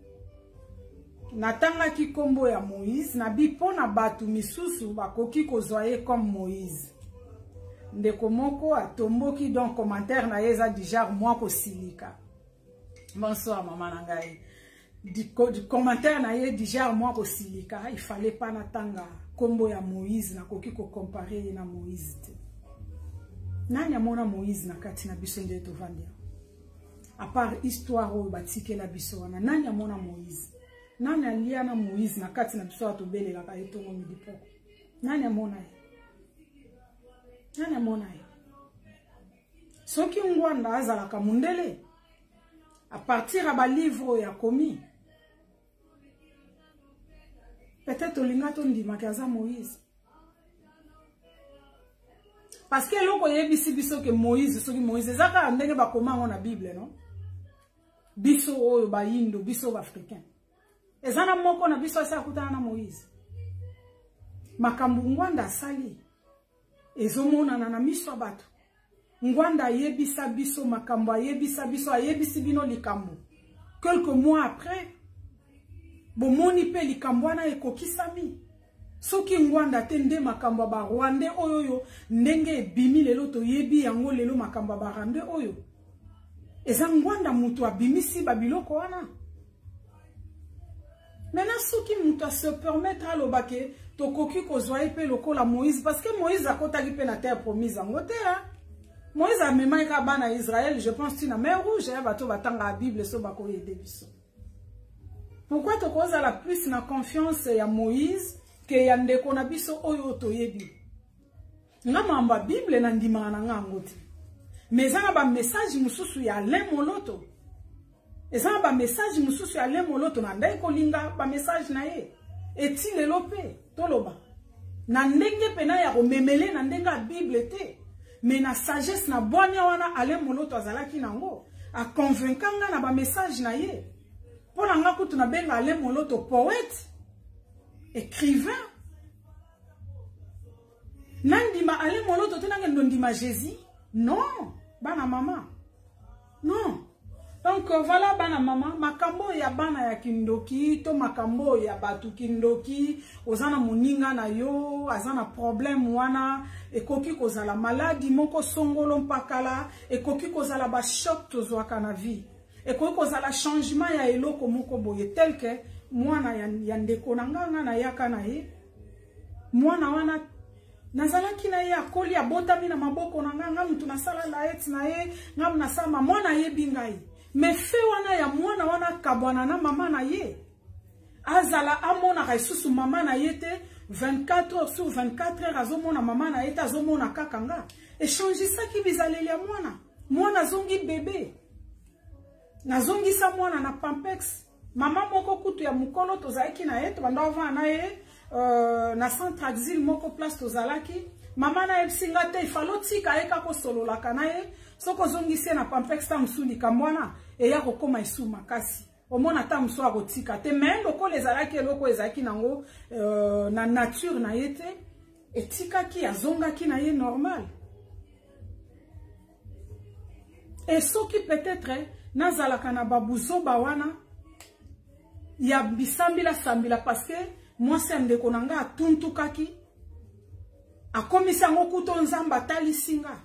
natanga ki kombo ya Moïse na bipo na batu misusu bakoki kozwaye comme Moïse ndeko moko atomboki donc commentaire na yeza du genre moi ko silika bonsoir maman nangai du commentaire na ye du genre moi ko silika il fallait pas natanga kombo ya Moïse na koki ko comparer na Moïse te nani amona Moïse na kati na biso nde to vandia à part histoire o batike la biso wana nani amona Moïse. Nani aliana Moïse na kati na biso atobele la kayetongo midipo. Nani amona ye? Nani amona ye? Soki Ngwanda azala ka mundele à partir à ba livre ya komi. Peut-être olinga to ndima kaza Moïse. Parce que loko yebisi biso ke Moïse soki Moïse zaka ndenge ba koma na Bible non? Biso oyo ba yindo biso ba africain. Ezana moko na biso asa kutana na Moïse. Makambu Ngwanda sali. Ezomona na miso bato. Ngwanda yebisa biso makambu yebisa biso ayebisi bino likambu. Quelques mois après, bomoni pe likambu na ekokisami. Soki Ngwanda tende makambu ba Rwanda oyo ndenge bimi lelo to yebi yango lelo makambu ba Rwanda oyo. Eza Ngwanda mutu abimisi babiloko wana. Maintenant, ce qui nous se permettre à l'obake, to koki kozwaye pe lokola Moïse, parce que Moïse a kotaki pe na terre promise en côté, hein. Moïse a même ka bana Israël, je pense tu na mer rouge, hein, bato batanga la Bible so bako yede biso. Pourquoi to koza la plus na confiance ya Moïse que ya ndeko na biso oyo to yebi. Nga mamba Bible na ndima na nga ngote. Mais ça ba message mususu ya Alain Moloto. Et ça ba message mususu ya Alain Moloto na ndai kolinga ba message na ye. Eti lelope toloba. Na ndenge pena ya komemele na ndenga Bible te. Mais na sagesse na bonya wana Alain Moloto azalaki nango. A convaincanga na ba message na ye. Pona nga kutu na benga Alain Moloto poète, écrivain. Nandima Alain Moloto te nanga ndondima Jésus. Non, bana mama. Non. Donc Donc voilà bana mama makambo ya bana ya kindoki to makambo ya batu kindoki ozana moninga na yo azana problème wana ekoki kozala maladie moko songolo mpakala ekoki kozala ba choc tozwaka na vie ekoki kozala changement ya eloko moko boye tel que mwana ya ndeko na nganga na yaka na ye mwana wana nazalaki na ye akoli abotami na maboko na nganga mutu nasala laeti na ye ngam nasama mwana ye bingai me fe wana ya mwana wana kabwana na mama na ye azala amona kaisusu mama na ye te 24 heures sur 24 heures azomona mama na ye te azomona kaka nga echangisaki bizaleli ya mwana zongi bebe nazongisa mwana na pampex mama moko kutu ya mukolo tozalaki na ye tobanda avant na ye na centre exil moko place tozalaki mama na ye singa te ifalo tika eka ko sololaka na ye soko zongisi na pampex ta musuli kamwana eya kokoma isu makasi omona ta muso akotika te mais loko lezalaki eloko ezalaki nango na nature na ye te etikaki azongaki na ye normal et soki peut-être nazalaka na babuzoba wana ya bisambila sambila parce que mwasi ya ndeko na nga atuntukaki akomisi yango kuto nzamba talisinga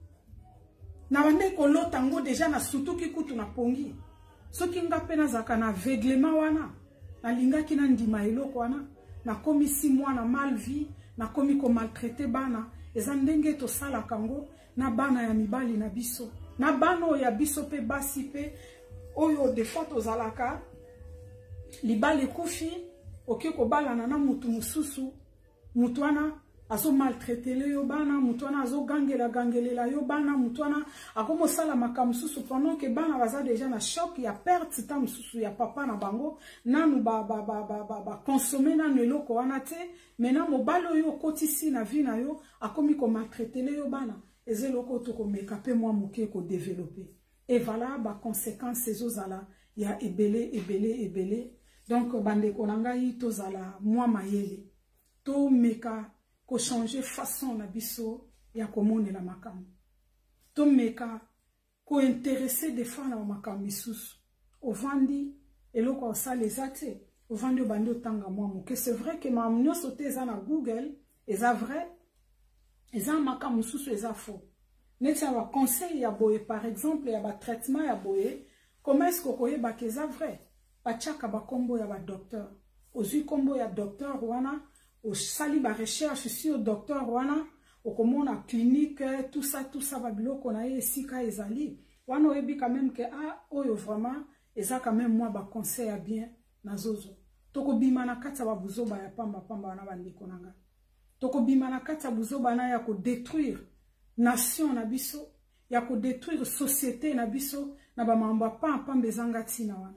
na bande kolota ngo deja na sutuki kutu na pongi soki nga pe nazalaka na aveuglement wana nalingaki na ndima eloko wana nakomisi mwana mal vie nakomi ko maltraiter bana eza ndenge tosalaka ngo na bana ya mibali na biso na bana oyo ya biso pe basi pe oyo de fois tozalaka libala ekufi oke kobalana na mutu mususu mutu wana azo maltraitele yo bana mutu wana azo gangelela yo bana mutu wana akomosala makambo mususu pendant que bana baza déjà na choc ya perte ta mususu ya papa na bango nanu ba consommer nanu eloko wana te maintenant mobali oyo okotisi na vie na yo akomi ko maltraitele yo bana ezeloko to komeka pe mwa moke ko développer et voilà ba conséquences ezozala ya ebele donc bandeko na ngai tozala mwa mayele to meka ko changer façon na biso ya komonela makambo to meka ko intéresser des fois na makambo misusu ovandi eloko osala ezate ovandi obandi otanga mwa moke c'est vrai que makambo nyonso te eza na Google eza vrai eza makambo misusu eza faux neti ya conseil ya boye par exemple ya ba traitement ya boye comment est-ce que koyeba ke eza vrai bachaka bakombo ya ba docteur ozui kombo ya docteur wana osali ba recherche sur docteur wana okomona clinique tout ça ba biloko na ye esika ezali wana oyebi quand même que oyo vraiment eza quand même moi ba conseil ya bien na zozo tokobima na kati ya babuzoba ya pamba wana bandeko nanga tokobima na kati ya buzoba na ya ko détruire nation na biso ya ko détruire société na biso na ba mamba pamba bezanga tina wana.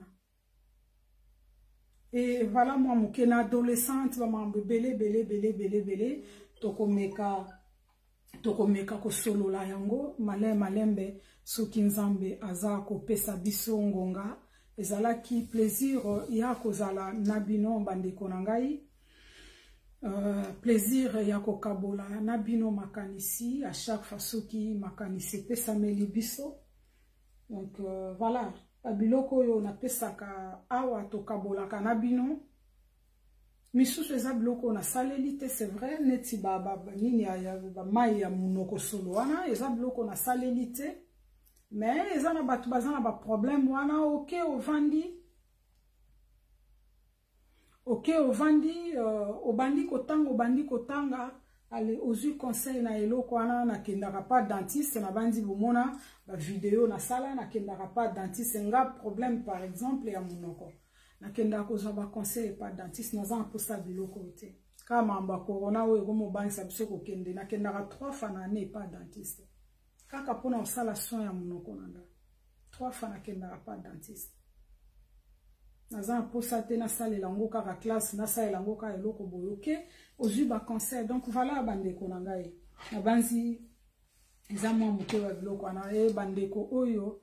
Et voilà moi moke na adolescente ba mamba belé tokomeka ko solola yango malembe soki nzambe aza ko pesa biso ngonga ezalaki plaisir ya kozala na bino bandeko na ngai. Plaisir ya kokabola na bino makanisi à chaque fois soki makanisi pesa meli biso donc voilà biloko yo na pesaka awa tokabola kana bino misusu eza biloko na saleli te c'est vrai neti nini ya mai ya munoko solo wana eza biloko na saleli te mais eza na batu baza na ba problème wana oke ovandi obandi kotanga ale ozui conseil na eloko wana na kendaka pa dentiste na bandi bomona ba vidéo na sala na kendaka pa dentiste nga problème par exemple ya munoko na kendaka kozwa ba conseil pa dentiste na za mposa biloko te kama mba corona oyo gomo banisa biso ko kende na kendaka 3 fois na année pa dentiste kaka pona osala soin ya munoko nanga 3 fois na kendaka pa dentiste naza mposa te na sala lango kaka classe na sala lango ka eloko boyoke ozui ba conseil donc voilà bandeko na ngai na banzi eza mwa moke wa biloko wana bandeko oyo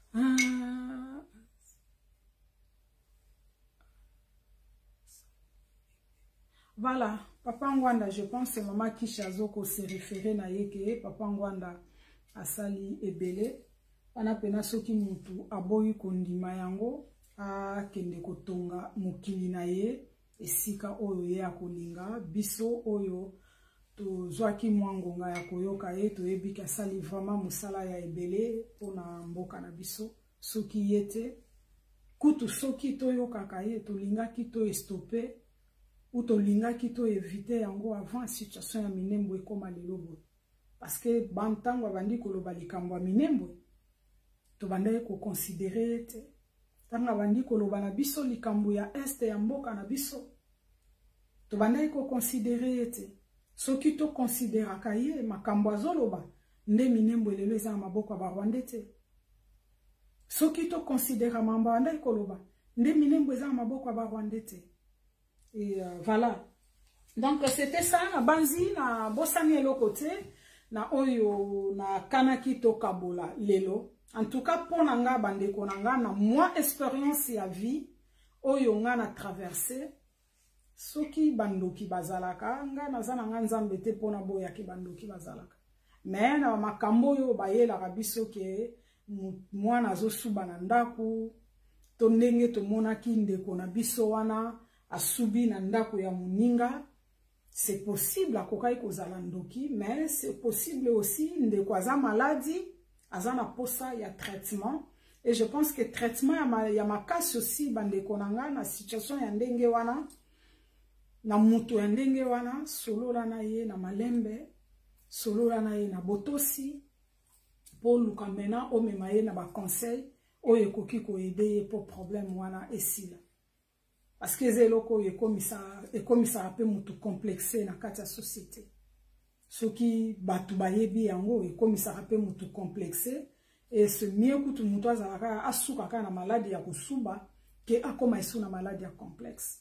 voilà papa Ngwanda je pense maman Kisha zoko se référer na yeke papa Ngwanda asali ebele wana pena soki mutu aboyi kondima yango akende kotonga mokili na ye esika oyo ye akolinga. Biso oyo tozwaki mwa ngonga ya koyoka ye toyebi asali vraiment mosala ya ebele mpona mboka na biso. Soki ye te kutu soki toyokaka ye tolingaki to estope ou tolingaki to éviter yango avant situation ya minembwe ekoma lelo boye. Parce que bantango abandi koloba likambo ya minembwe tobandaki koconsidere te. Tanga abandi koloba na biso likambo ya este ya mboka na biso tobandaki koconsidere te. Soki to consideraka ye makambo azoloba nde minembwe lelo eza na maboko ya barwande te. Soki to considera mambo andai koloba nde minembwe eza na maboko ya barwande te. Et voilà. Donc c'était ça na banzi na bosani eloko te na oyo na kanaki to kabola lelo. En tout cas pour nga bandeko na nga na moi expérience ya vie oyo nga na traversé. Soki bandoki bazalaka nga nazana nga nzambe te pona boya ki bandoki bazalaka. Mais na makambo yo bayela biso ke mwana azosuba na ndaku to ndenge tomonaki ndeko na biso wana asubi na ndaku ya muninga. C'est possible akokai kozala ndoki, mais c'est possible aussi ndeko aza maladie azana posa ya traitement. Et je pense que traitement ya makasi aussi bandeko nanga na situation ya ndenge wana na mutu ya ndenge wana solola na ye na malembe, solola na ye na botosi pour luka mena omema ye na ba conseil oyo ekoki ko aider ye pour problème wana esila. Parce que zeloko ekomisa ape mutu complexé na kati ya société. Soki batu bayebi yango ekomisa ape mutu complexé et ce mieux kutu mutu azalaka asuka kana maladi ya kusuba ke akoma isu na maladi ya complexe.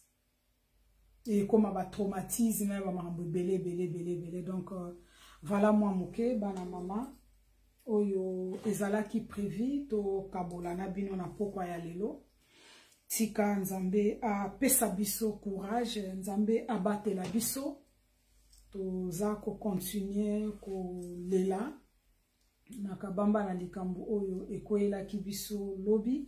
Et comme ba traumatisme ba mambo belé. Donc voilà moi moke bana mama oyo ezalaki prévu to kabola na bino na pokwa ya lelo. Tika nzambe a pesa biso courage, nzambe abatela biso toza ko continuer ko lela na kabamba na likambo oyo ekoyela ki biso lobi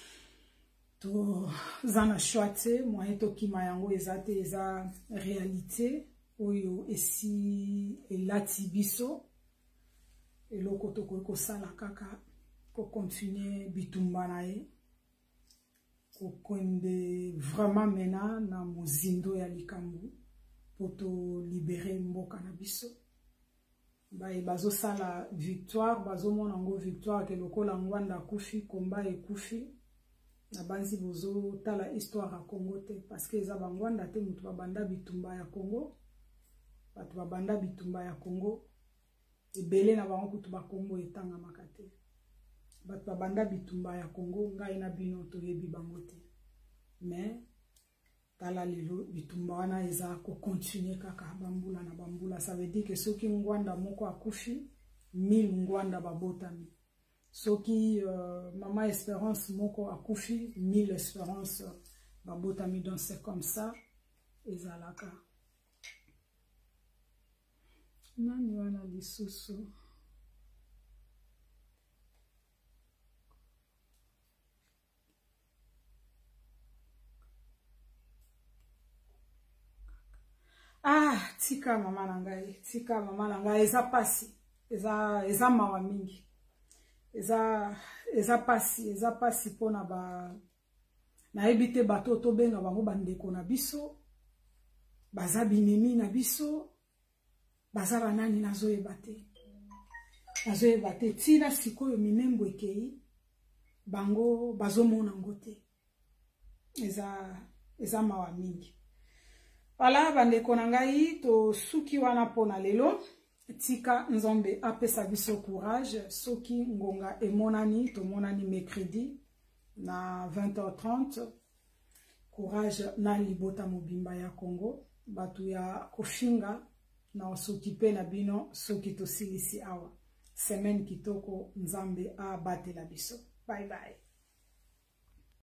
to zana choite moyen to kima yango ezate eza réalité oyo esi elati biso eloko to ko sala kaka ko continuer bitumba na ye kokonde vraiment mena na mozindo ya likambo poto libérer mboka na biso. Bazo sala victoire, bazo mona ngo victoire ke lokola ngwanda kufi komba ekufi na banzi bozo tala histoire ya Congo te parce que eza bangwanda te mutu babanda bitumba ya Congo. Batu babanda bitumba ya Congo ebele na bango kutu ba Congo etanga makate. Batu babanda bitumba ya Congo ngai na bino toyebi bango te. Mais tala lelo bitumba wana eza ko continuer kaka bambula na bambula. Ça veut dire que soki ngwanda moko akufi 1000 ngwanda babotami. Soki mama Espérance moko akufi 1000 Espérance babotami. Donc c'est comme ça ezalaka. Nani wana lisusu tika mama na ngai eza pasi eza mawa mingi eza pasi pona ba na ebite bato to benga bango bandeko na biso baza binemi na biso baza banani nazoyeba te tina sikoyo minembo ekei bango bazomona ngo te eza mawa mingi. Voilà bandeko na ngai to suki wana pona lelo tika nzambe apesa biso courage soki ngonga emonani to monani mercredi na 20h30 courage na libota mobimba ya Congo batu ya kofinga na osokipe na bino soki to silisi awa semaine kitoko nzambe abatela biso. Bye bye.